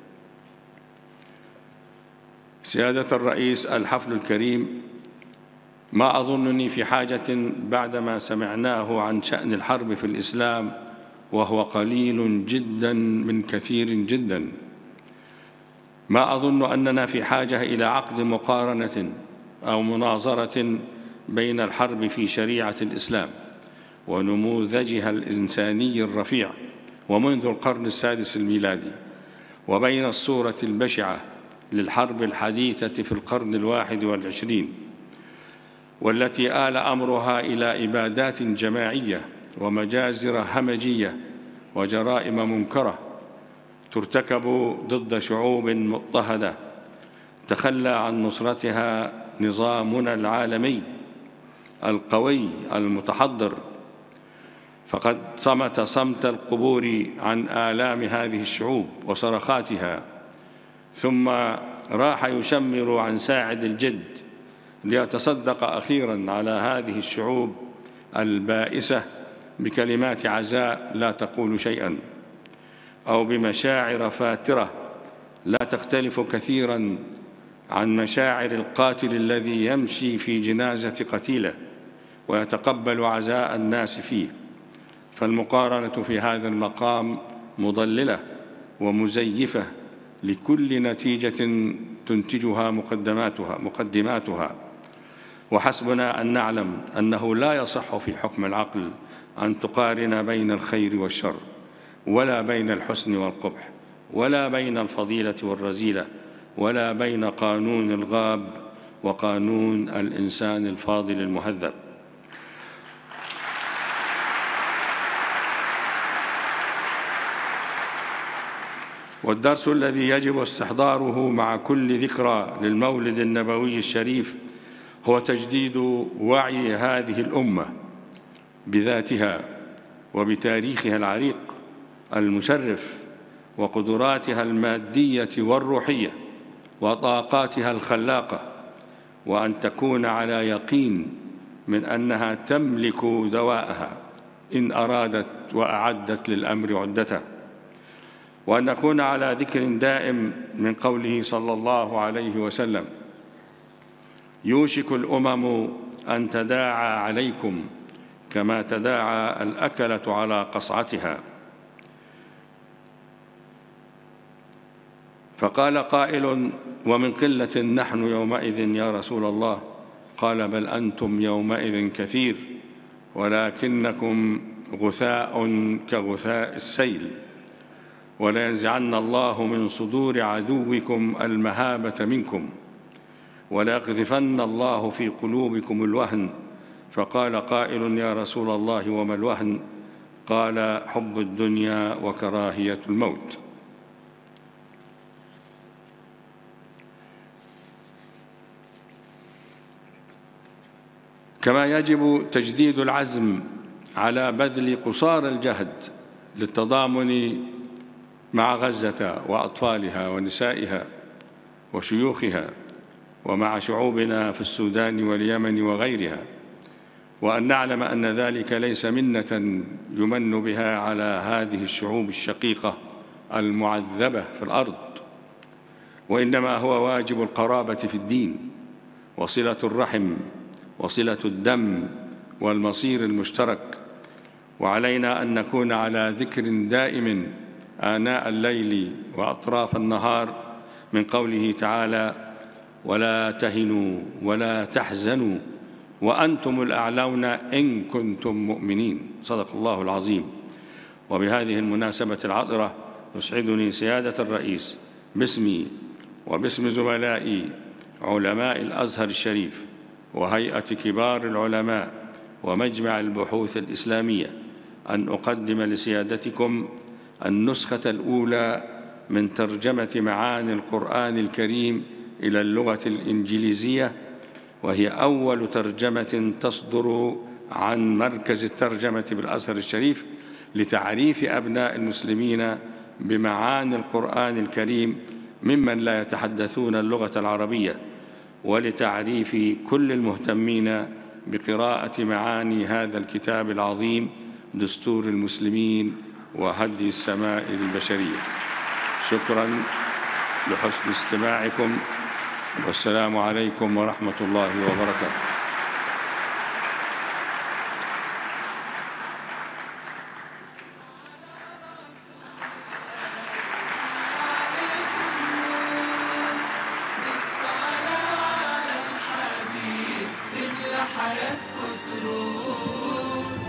سيادة الرئيس الحفل الكريم، ما أظنني في حاجة بعدما سمعناه عن شأن الحرب في الإسلام وهو قليل جدا من كثير جدا، ما أظن أننا في حاجة إلى عقد مقارنة أو مناظرة بين الحرب في شريعة الإسلام ونموذجها الإنساني الرفيع ومنذ القرن السادس الميلادي، وبين الصورة البشعة للحرب الحديثة في القرن الواحد والعشرين، والتي آل أمرها إلى إبادات جماعية ومجازر همجية وجرائم منكرة ترتكب ضد شعوب مضطهدة تخلى عن نصرتها نظامنا العالمي القوي المتحضر، فقد صمت صمت القبور عن آلام هذه الشعوب وصرخاتها، ثم راح يشمر عن ساعد الجد ليتصدق أخيراً على هذه الشعوب البائسة بكلمات عزاء لا تقول شيئاً، أو بمشاعر فاترة لا تختلف كثيراً عن مشاعر القاتل الذي يمشي في جنازة قتيله ويتقبل عزاء الناس فيه. فالمقارنة في هذا المقام مضللة ومزيفة لكل نتيجة تنتجها مقدماتها مقدماتها وحسبنا أن نعلم أنه لا يصح في حكم العقل أن تقارن بين الخير والشر، ولا بين الحسن والقبح، ولا بين الفضيلة والرذيلة، ولا بين قانون الغاب وقانون الإنسان الفاضل المهذب. والدرس الذي يجب استحضاره مع كل ذكرى للمولد النبوي الشريف هو تجديد وعي هذه الأمة بذاتها وبتاريخها العريق المشرف وقدراتها المادية والروحية وطاقاتها الخلاقة، وأن تكون على يقين من أنها تملك دواءها إن أرادت وأعدت للأمر عدته، وأن نكون على ذكر دائم من قوله صلى الله عليه وسلم: يوشك الأمم أن تداعى عليكم كما تداعى الأكلة على قصعتها. فقال قائل: ومن قلة نحن يومئذ يا رسول الله؟ قال: بل أنتم يومئذ كثير ولكنكم غثاء كغثاء السيل، ولينزعن الله من صدور عدوكم المهابة منكم، وليقذفن الله في قلوبكم الوهن. فقال قائل: يا رسول الله وما الوهن؟ قال: حب الدنيا وكراهية الموت. كما يجب تجديد العزم على بذل قصارى الجهد للتضامن مع غزة وأطفالها ونسائها وشيوخها، ومع شعوبنا في السودان واليمن وغيرها، وأن نعلم أن ذلك ليس منة يمن بها على هذه الشعوب الشقيقة المعذبة في الأرض، وإنما هو واجب القرابة في الدين وصلة الرحم وصلة الدم والمصير المشترك. وعلينا أن نكون على ذكر دائم آناء الليل وأطراف النهار من قوله تعالى: ولا تهنوا ولا تحزنوا وأنتم الأعلون إن كنتم مؤمنين. صدق الله العظيم. وبهذه المناسبة العطرة يسعدني سيادة الرئيس باسمي وباسم زملائي علماء الأزهر الشريف وهيئة كبار العلماء ومجمع البحوث الإسلامية أن أقدم لسيادتكم النسخة الأولى من ترجمة معاني القرآن الكريم إلى اللغة الإنجليزية، وهي أول ترجمة تصدر عن مركز الترجمة بالأزهر الشريف لتعريف أبناء المسلمين بمعاني القرآن الكريم ممن لا يتحدثون اللغة العربية، ولتعريف كل المهتمين بقراءة معاني هذا الكتاب العظيم دستور المسلمين وهدي السماء للبشرية. شكرا لحسن استماعكم، والسلام عليكم ورحمة الله وبركاته.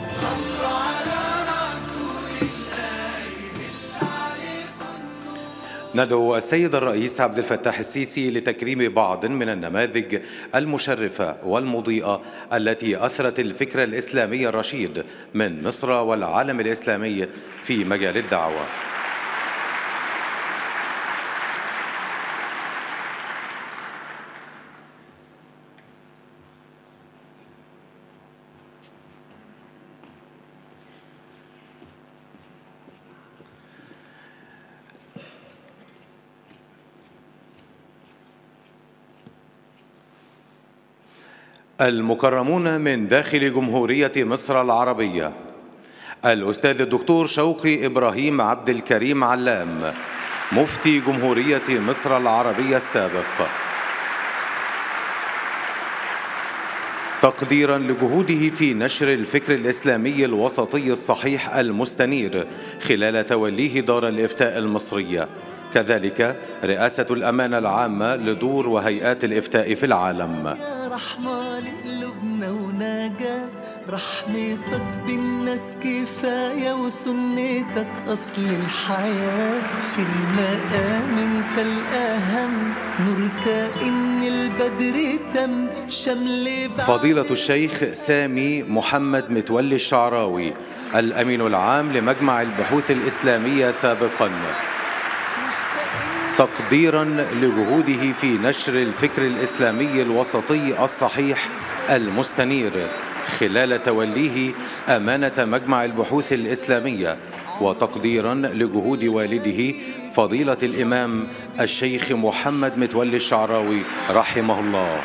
صلوا على رسول ندعو السيد الرئيس عبد الفتاح السيسي لتكريم بعض من النماذج المشرفة والمضيئة التي أثرت الفكر الإسلامي الرشيد من مصر والعالم الإسلامي في مجال الدعوة. المكرمون من داخل جمهورية مصر العربية: الأستاذ الدكتور شوقي إبراهيم عبد الكريم علام، مفتي جمهورية مصر العربية السابق، تقديرا لجهوده في نشر الفكر الإسلامي الوسطي الصحيح المستنير خلال توليه دار الإفتاء المصرية، كذلك رئاسة الأمانة العامة لدور وهيئات الإفتاء في العالم. رحمة لقلوبنا ونجاة، رحمتك بالناس كفاية وسنتك أصل الحياة، في المقام انت الأهم، نور كائن البدر تم شمل. فضيلة الشيخ سامي محمد متولي الشعراوي، الأمين العام لمجمع البحوث الإسلامية سابقاً، تقديرا لجهوده في نشر الفكر الإسلامي الوسطي الصحيح المستنير خلال توليه أمانة مجمع البحوث الإسلامية، وتقديرا لجهود والده فضيلة الإمام الشيخ محمد متولي الشعراوي رحمه الله.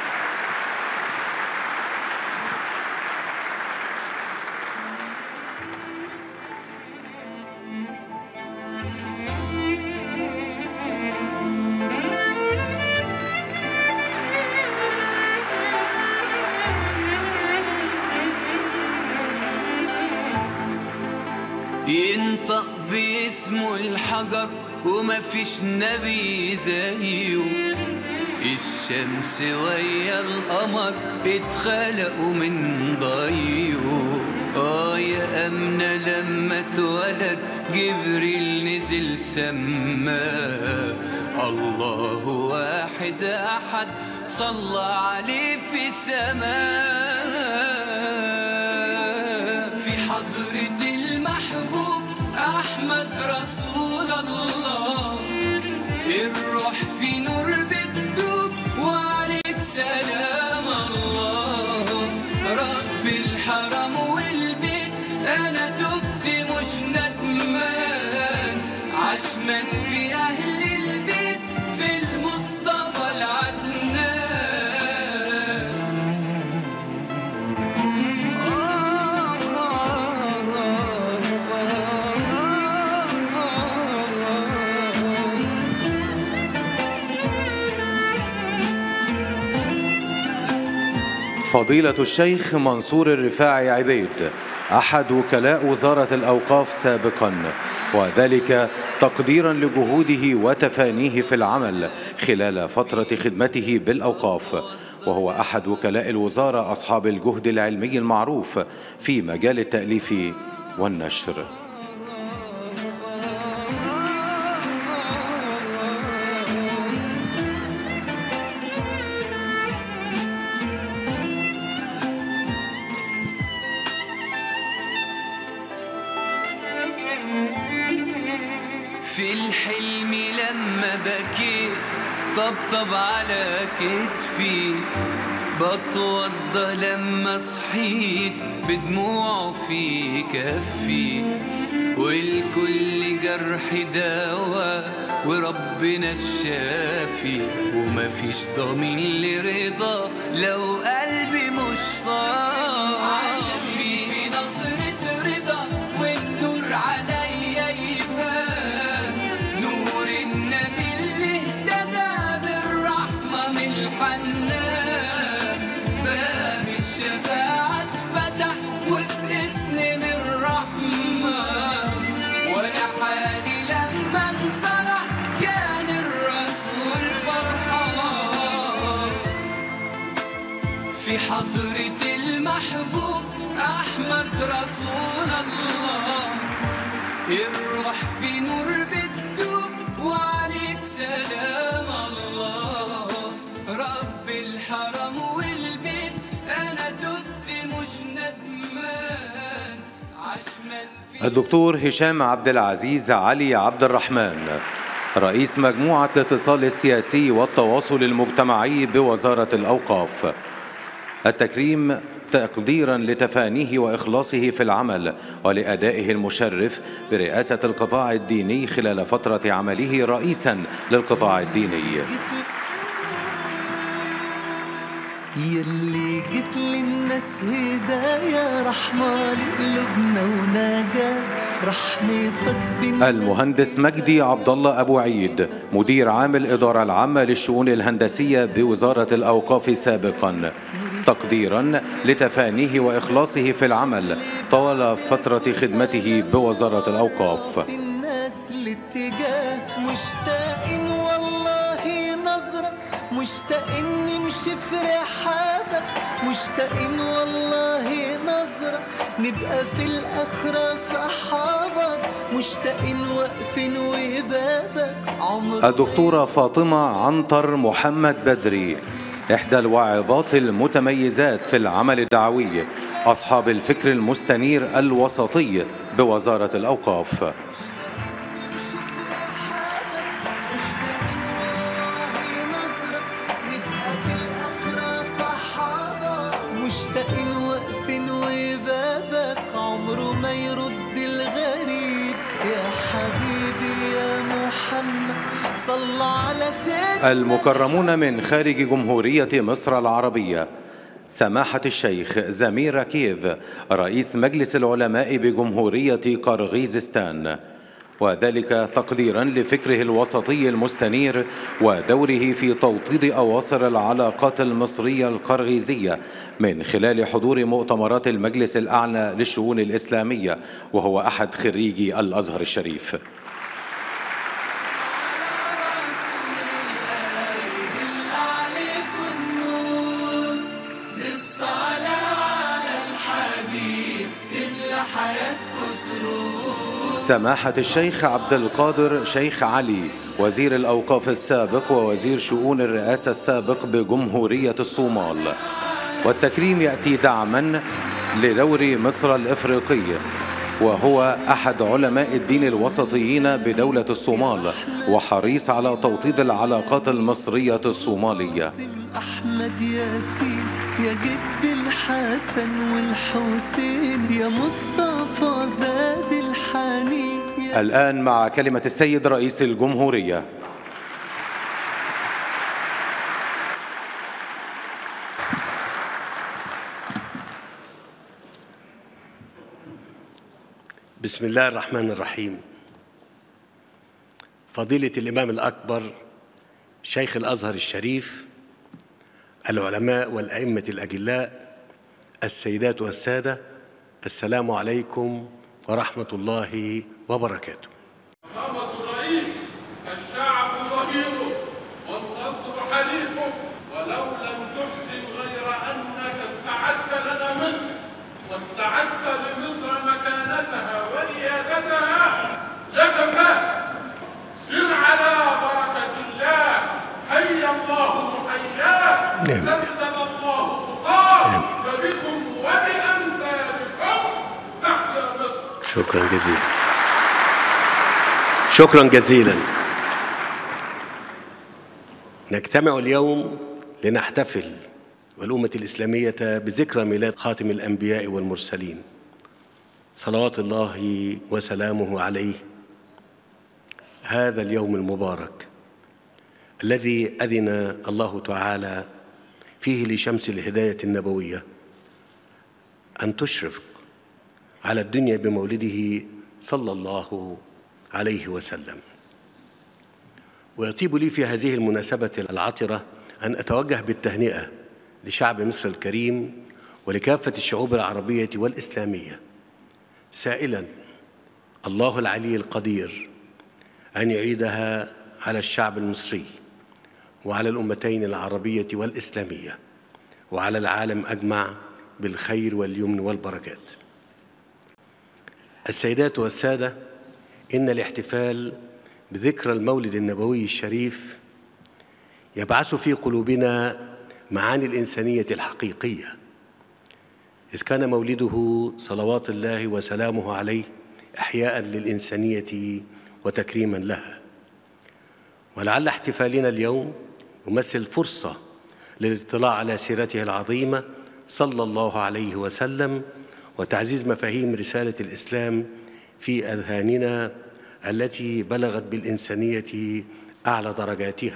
ينطق باسمه الحجر وما فيش نبي زيه، الشمس ويا القمر اتخلقوا من ضيه. اه يا أمنة لما اتولد جبريل نزل سما، الله واحد أحد صلى عليه في سماء، في حضرة المحبوب أحمد رسول الله، الروح في نور بتدوب وعليك سلام الله، رب الحرم والبيت أنا تبت مش ندمان، عشمان في أهل البيت في المصطفى العدنان. فضيلة الشيخ منصور الرفاعي عبيد، أحد وكلاء وزارة الأوقاف سابقا، وذلك تقديرا لجهوده وتفانيه في العمل خلال فترة خدمته بالأوقاف، وهو أحد وكلاء الوزارة أصحاب الجهد العلمي المعروف في مجال التأليف والنشر. في الحلم لما بكيت طبطب على كتفي، بتوضى لما صحيت بدموعه في كفي، والكل جرح دوا وربنا الشافي، ومفيش ضمين لرضا لو قلبي مش صافي، عشان في نظرة رضا والنور عليا يبان، نور النبي اللي اهتدى بالرحمة من الحنان، باب الشفاعة اتفتح وبإذن من الرحمن، وانا حالي لما انصرح كان الرسول فرحان. في حضرة المحبوب أحمد رسول الله. الروح في نور بتدوب وعليك سلام الله. رب الحرم والبيت أنا تبت مش ندمان عشمان. الدكتور هشام عبد العزيز علي عبد الرحمن، رئيس مجموعة الاتصال السياسي والتواصل المجتمعي بوزارة الأوقاف. التكريم تقديرا لتفانيه وإخلاصه في العمل ولأدائه المشرف برئاسة القطاع الديني خلال فترة عمله رئيسا للقطاع الديني. يلي جيت للناس هدايا رحمة لقلوبنا ونجاة رحمتك بالناس. المهندس مجدي عبد الله أبو عيد، مدير عام الإدارة العامة للشؤون الهندسية بوزارة الأوقاف سابقا، تقديرا لتفانيه وإخلاصه في العمل طوال فترة خدمته بوزارة الأوقاف. الناس الاتجاه مشتاقين والله نظرة مشتاقين نمشي في رحابك مشتاقين والله نظرة نبقى في الآخرة صحابك مشتاقين واقفين وبابك عمر. الدكتورة فاطمة عنتر محمد بدري، إحدى الواعظات المتميزات في العمل الدعوي، أصحاب الفكر المستنير الوسطي بوزارة الأوقاف. مشتاقين واقفين وبابك عمره ما يرد الغريب يا حبيبي يا محمد صلى على سيدنا. المكرمون من خارج جمهورية مصر العربية، سماحة الشيخ زمير ركيذ، رئيس مجلس العلماء بجمهورية قرغيزستان، وذلك تقديرا لفكره الوسطي المستنير ودوره في توطيد أواصر العلاقات المصرية القرغيزية من خلال حضور مؤتمرات المجلس الأعلى للشؤون الإسلامية، وهو أحد خريجي الأزهر الشريف. سماحة الشيخ عبد القادر شيخ علي، وزير الأوقاف السابق ووزير شؤون الرئاسة السابق بجمهورية الصومال، والتكريم يأتي دعما لدور مصر الإفريقي، وهو أحد علماء الدين الوسطيين بدولة الصومال وحريص على توطيد العلاقات المصرية الصومالية. أحمد ياسين يا جد الحسن والحسين يا مصطفى زاد الحنين. الآن مع كلمة السيد رئيس الجمهورية. بسم الله الرحمن الرحيم. فضيلة الإمام الأكبر شيخ الأزهر الشريف، العلماء والأئمة الأجلاء، السيدات والسادة، السلام عليكم ورحمة الله وبركاته. محمد الرئيس، الشعب ظهيره والنصر حليفه، ولو لم تحسن غير أنك استعدت لنا مصر واستعدت لمصر مكانتها وريادتها لكفى. سر على بركة الله، حي الله محياه، سدد الله خطاه، فبكم وبأمثالكم تحيا مصر. شكرا جزيلا. شكرا جزيلا. نجتمع اليوم لنحتفل والأمة الإسلامية بذكرى ميلاد خاتم الأنبياء والمرسلين صلوات الله وسلامه عليه. هذا اليوم المبارك الذي أذن الله تعالى فيه لشمس الهداية النبوية أن تشرق على الدنيا بمولده صلى الله عليه وسلم. ويطيب لي في هذه المناسبة العطرة أن أتوجه بالتهنئة لشعب مصر الكريم ولكافة الشعوب العربية والإسلامية، سائلا الله العلي القدير أن يعيدها على الشعب المصري وعلى الأمتين العربية والإسلامية، وعلى العالم أجمع بالخير واليمن والبركات. السيدات والسادة، إن الاحتفال بذكرى المولد النبوي الشريف يبعث في قلوبنا معاني الإنسانية الحقيقية، إذ كان مولده صلوات الله وسلامه عليه إحياء للإنسانية وتكريما لها. ولعل احتفالنا اليوم يمثل فرصة للاطلاع على سيرته العظيمة صلى الله عليه وسلم، وتعزيز مفاهيم رسالة الإسلام في أذهاننا التي بلغت بالإنسانية أعلى درجاتها،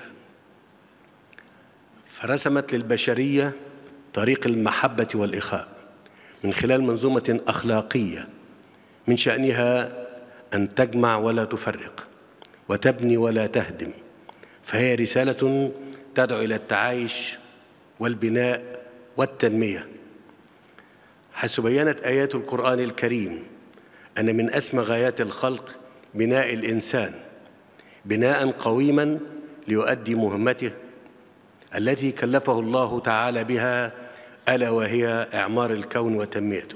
فرسمت للبشرية طريق المحبة والإخاء من خلال منظومة أخلاقية من شأنها أن تجمع ولا تفرق وتبني ولا تهدم، فهي رسالة تدعو إلى التعايش والبناء والتنمية، حيث بيّنت آيات القرآن الكريم أن من أسمى غايات الخلق بناء الإنسان بناء قويما ليؤدي مهمته التي كلفه الله تعالى بها، ألا وهي إعمار الكون وتنميته.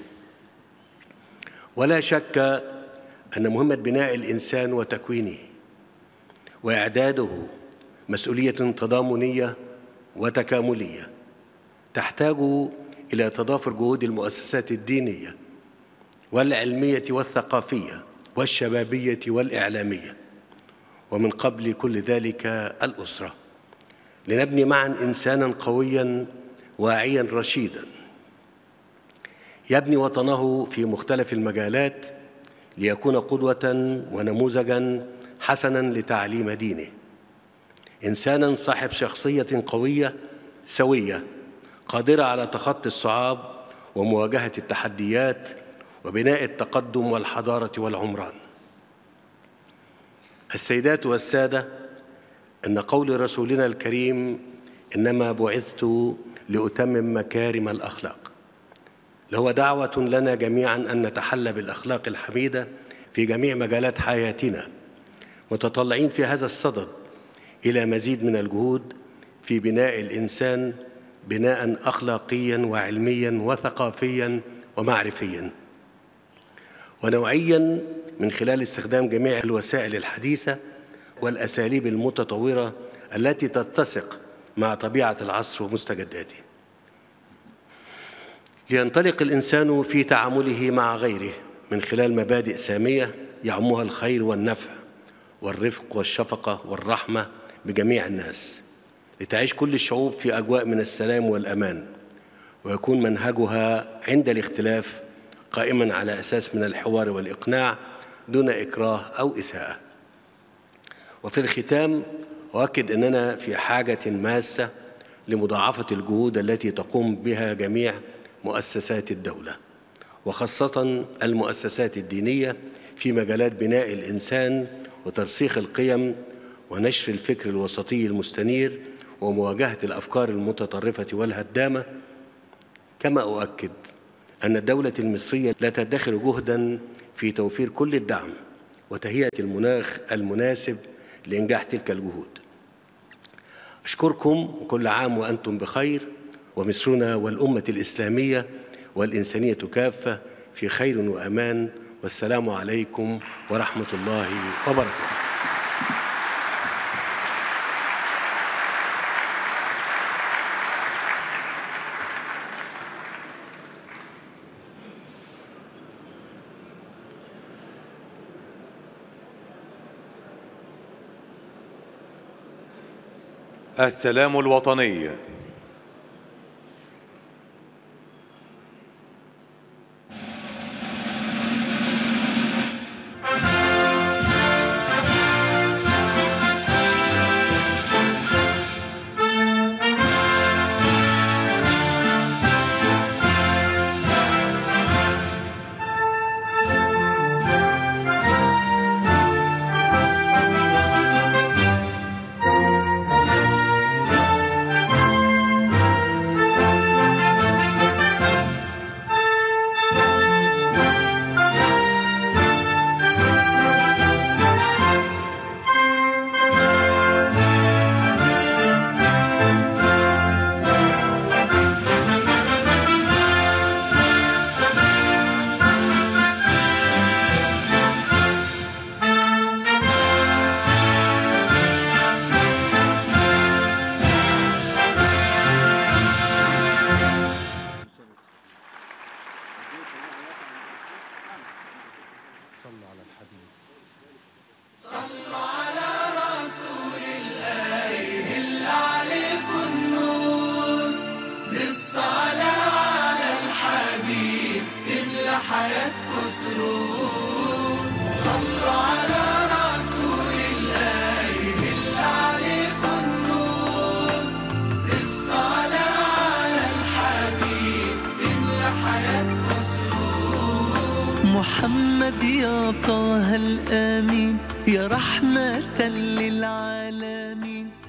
ولا شك أن مهمة بناء الإنسان وتكوينه وإعداده مسؤولية تضامنية وتكاملية تحتاج إلى تضافر جهود المؤسسات الدينية والعلمية والثقافية والشبابية والإعلامية، ومن قبل كل ذلك الأسرة، لنبني معا إنسانا قويا واعيا رشيدا يبني وطنه في مختلف المجالات ليكون قدوة ونموذجا حسنا لتعليم دينه، إنسانا صاحب شخصية قوية سوية قادرة على تخطي الصعاب ومواجهة التحديات وبناء التقدم والحضارة والعمران. السيدات والسادة، إن قول رسولنا الكريم إنما بعثت لأتمم مكارم الأخلاق لهو دعوة لنا جميعا أن نتحلى بالأخلاق الحميدة في جميع مجالات حياتنا، متطلعين في هذا الصدد إلى مزيد من الجهود في بناء الإنسان بناء أخلاقيا وعلميا وثقافيا ومعرفيا ونوعيا، من خلال استخدام جميع الوسائل الحديثة والأساليب المتطورة التي تتسق مع طبيعة العصر ومستجداته، لينطلق الإنسان في تعامله مع غيره من خلال مبادئ سامية يعمها الخير والنفع والرفق والشفقة والرحمة بجميع الناس، لتعيش كل الشعوب في أجواء من السلام والأمان، ويكون منهجها عند الاختلاف قائما على أساس من الحوار والإقناع دون إكراه أو إساءة. وفي الختام أؤكد أننا في حاجة ماسة لمضاعفة الجهود التي تقوم بها جميع مؤسسات الدولة، وخاصة المؤسسات الدينية، في مجالات بناء الإنسان وترسيخ القيم ونشر الفكر الوسطي المستنير ومواجهة الأفكار المتطرفة والهدامة. كما أؤكد أن الدولة المصرية لا تدخر جهداً في توفير كل الدعم وتهيئة المناخ المناسب لإنجاح تلك الجهود. أشكركم، وكل عام وأنتم بخير، ومصرنا والأمة الإسلامية والإنسانية كافة في خير وأمان، والسلام عليكم ورحمة الله وبركاته. السلام الوطني. مسرور. صلوا على رسول الله اللي عليكم النور. الصلاة على الحبيب اللي حياتنا سرور. محمد يا طه الأمين يا رحمة للعالمين.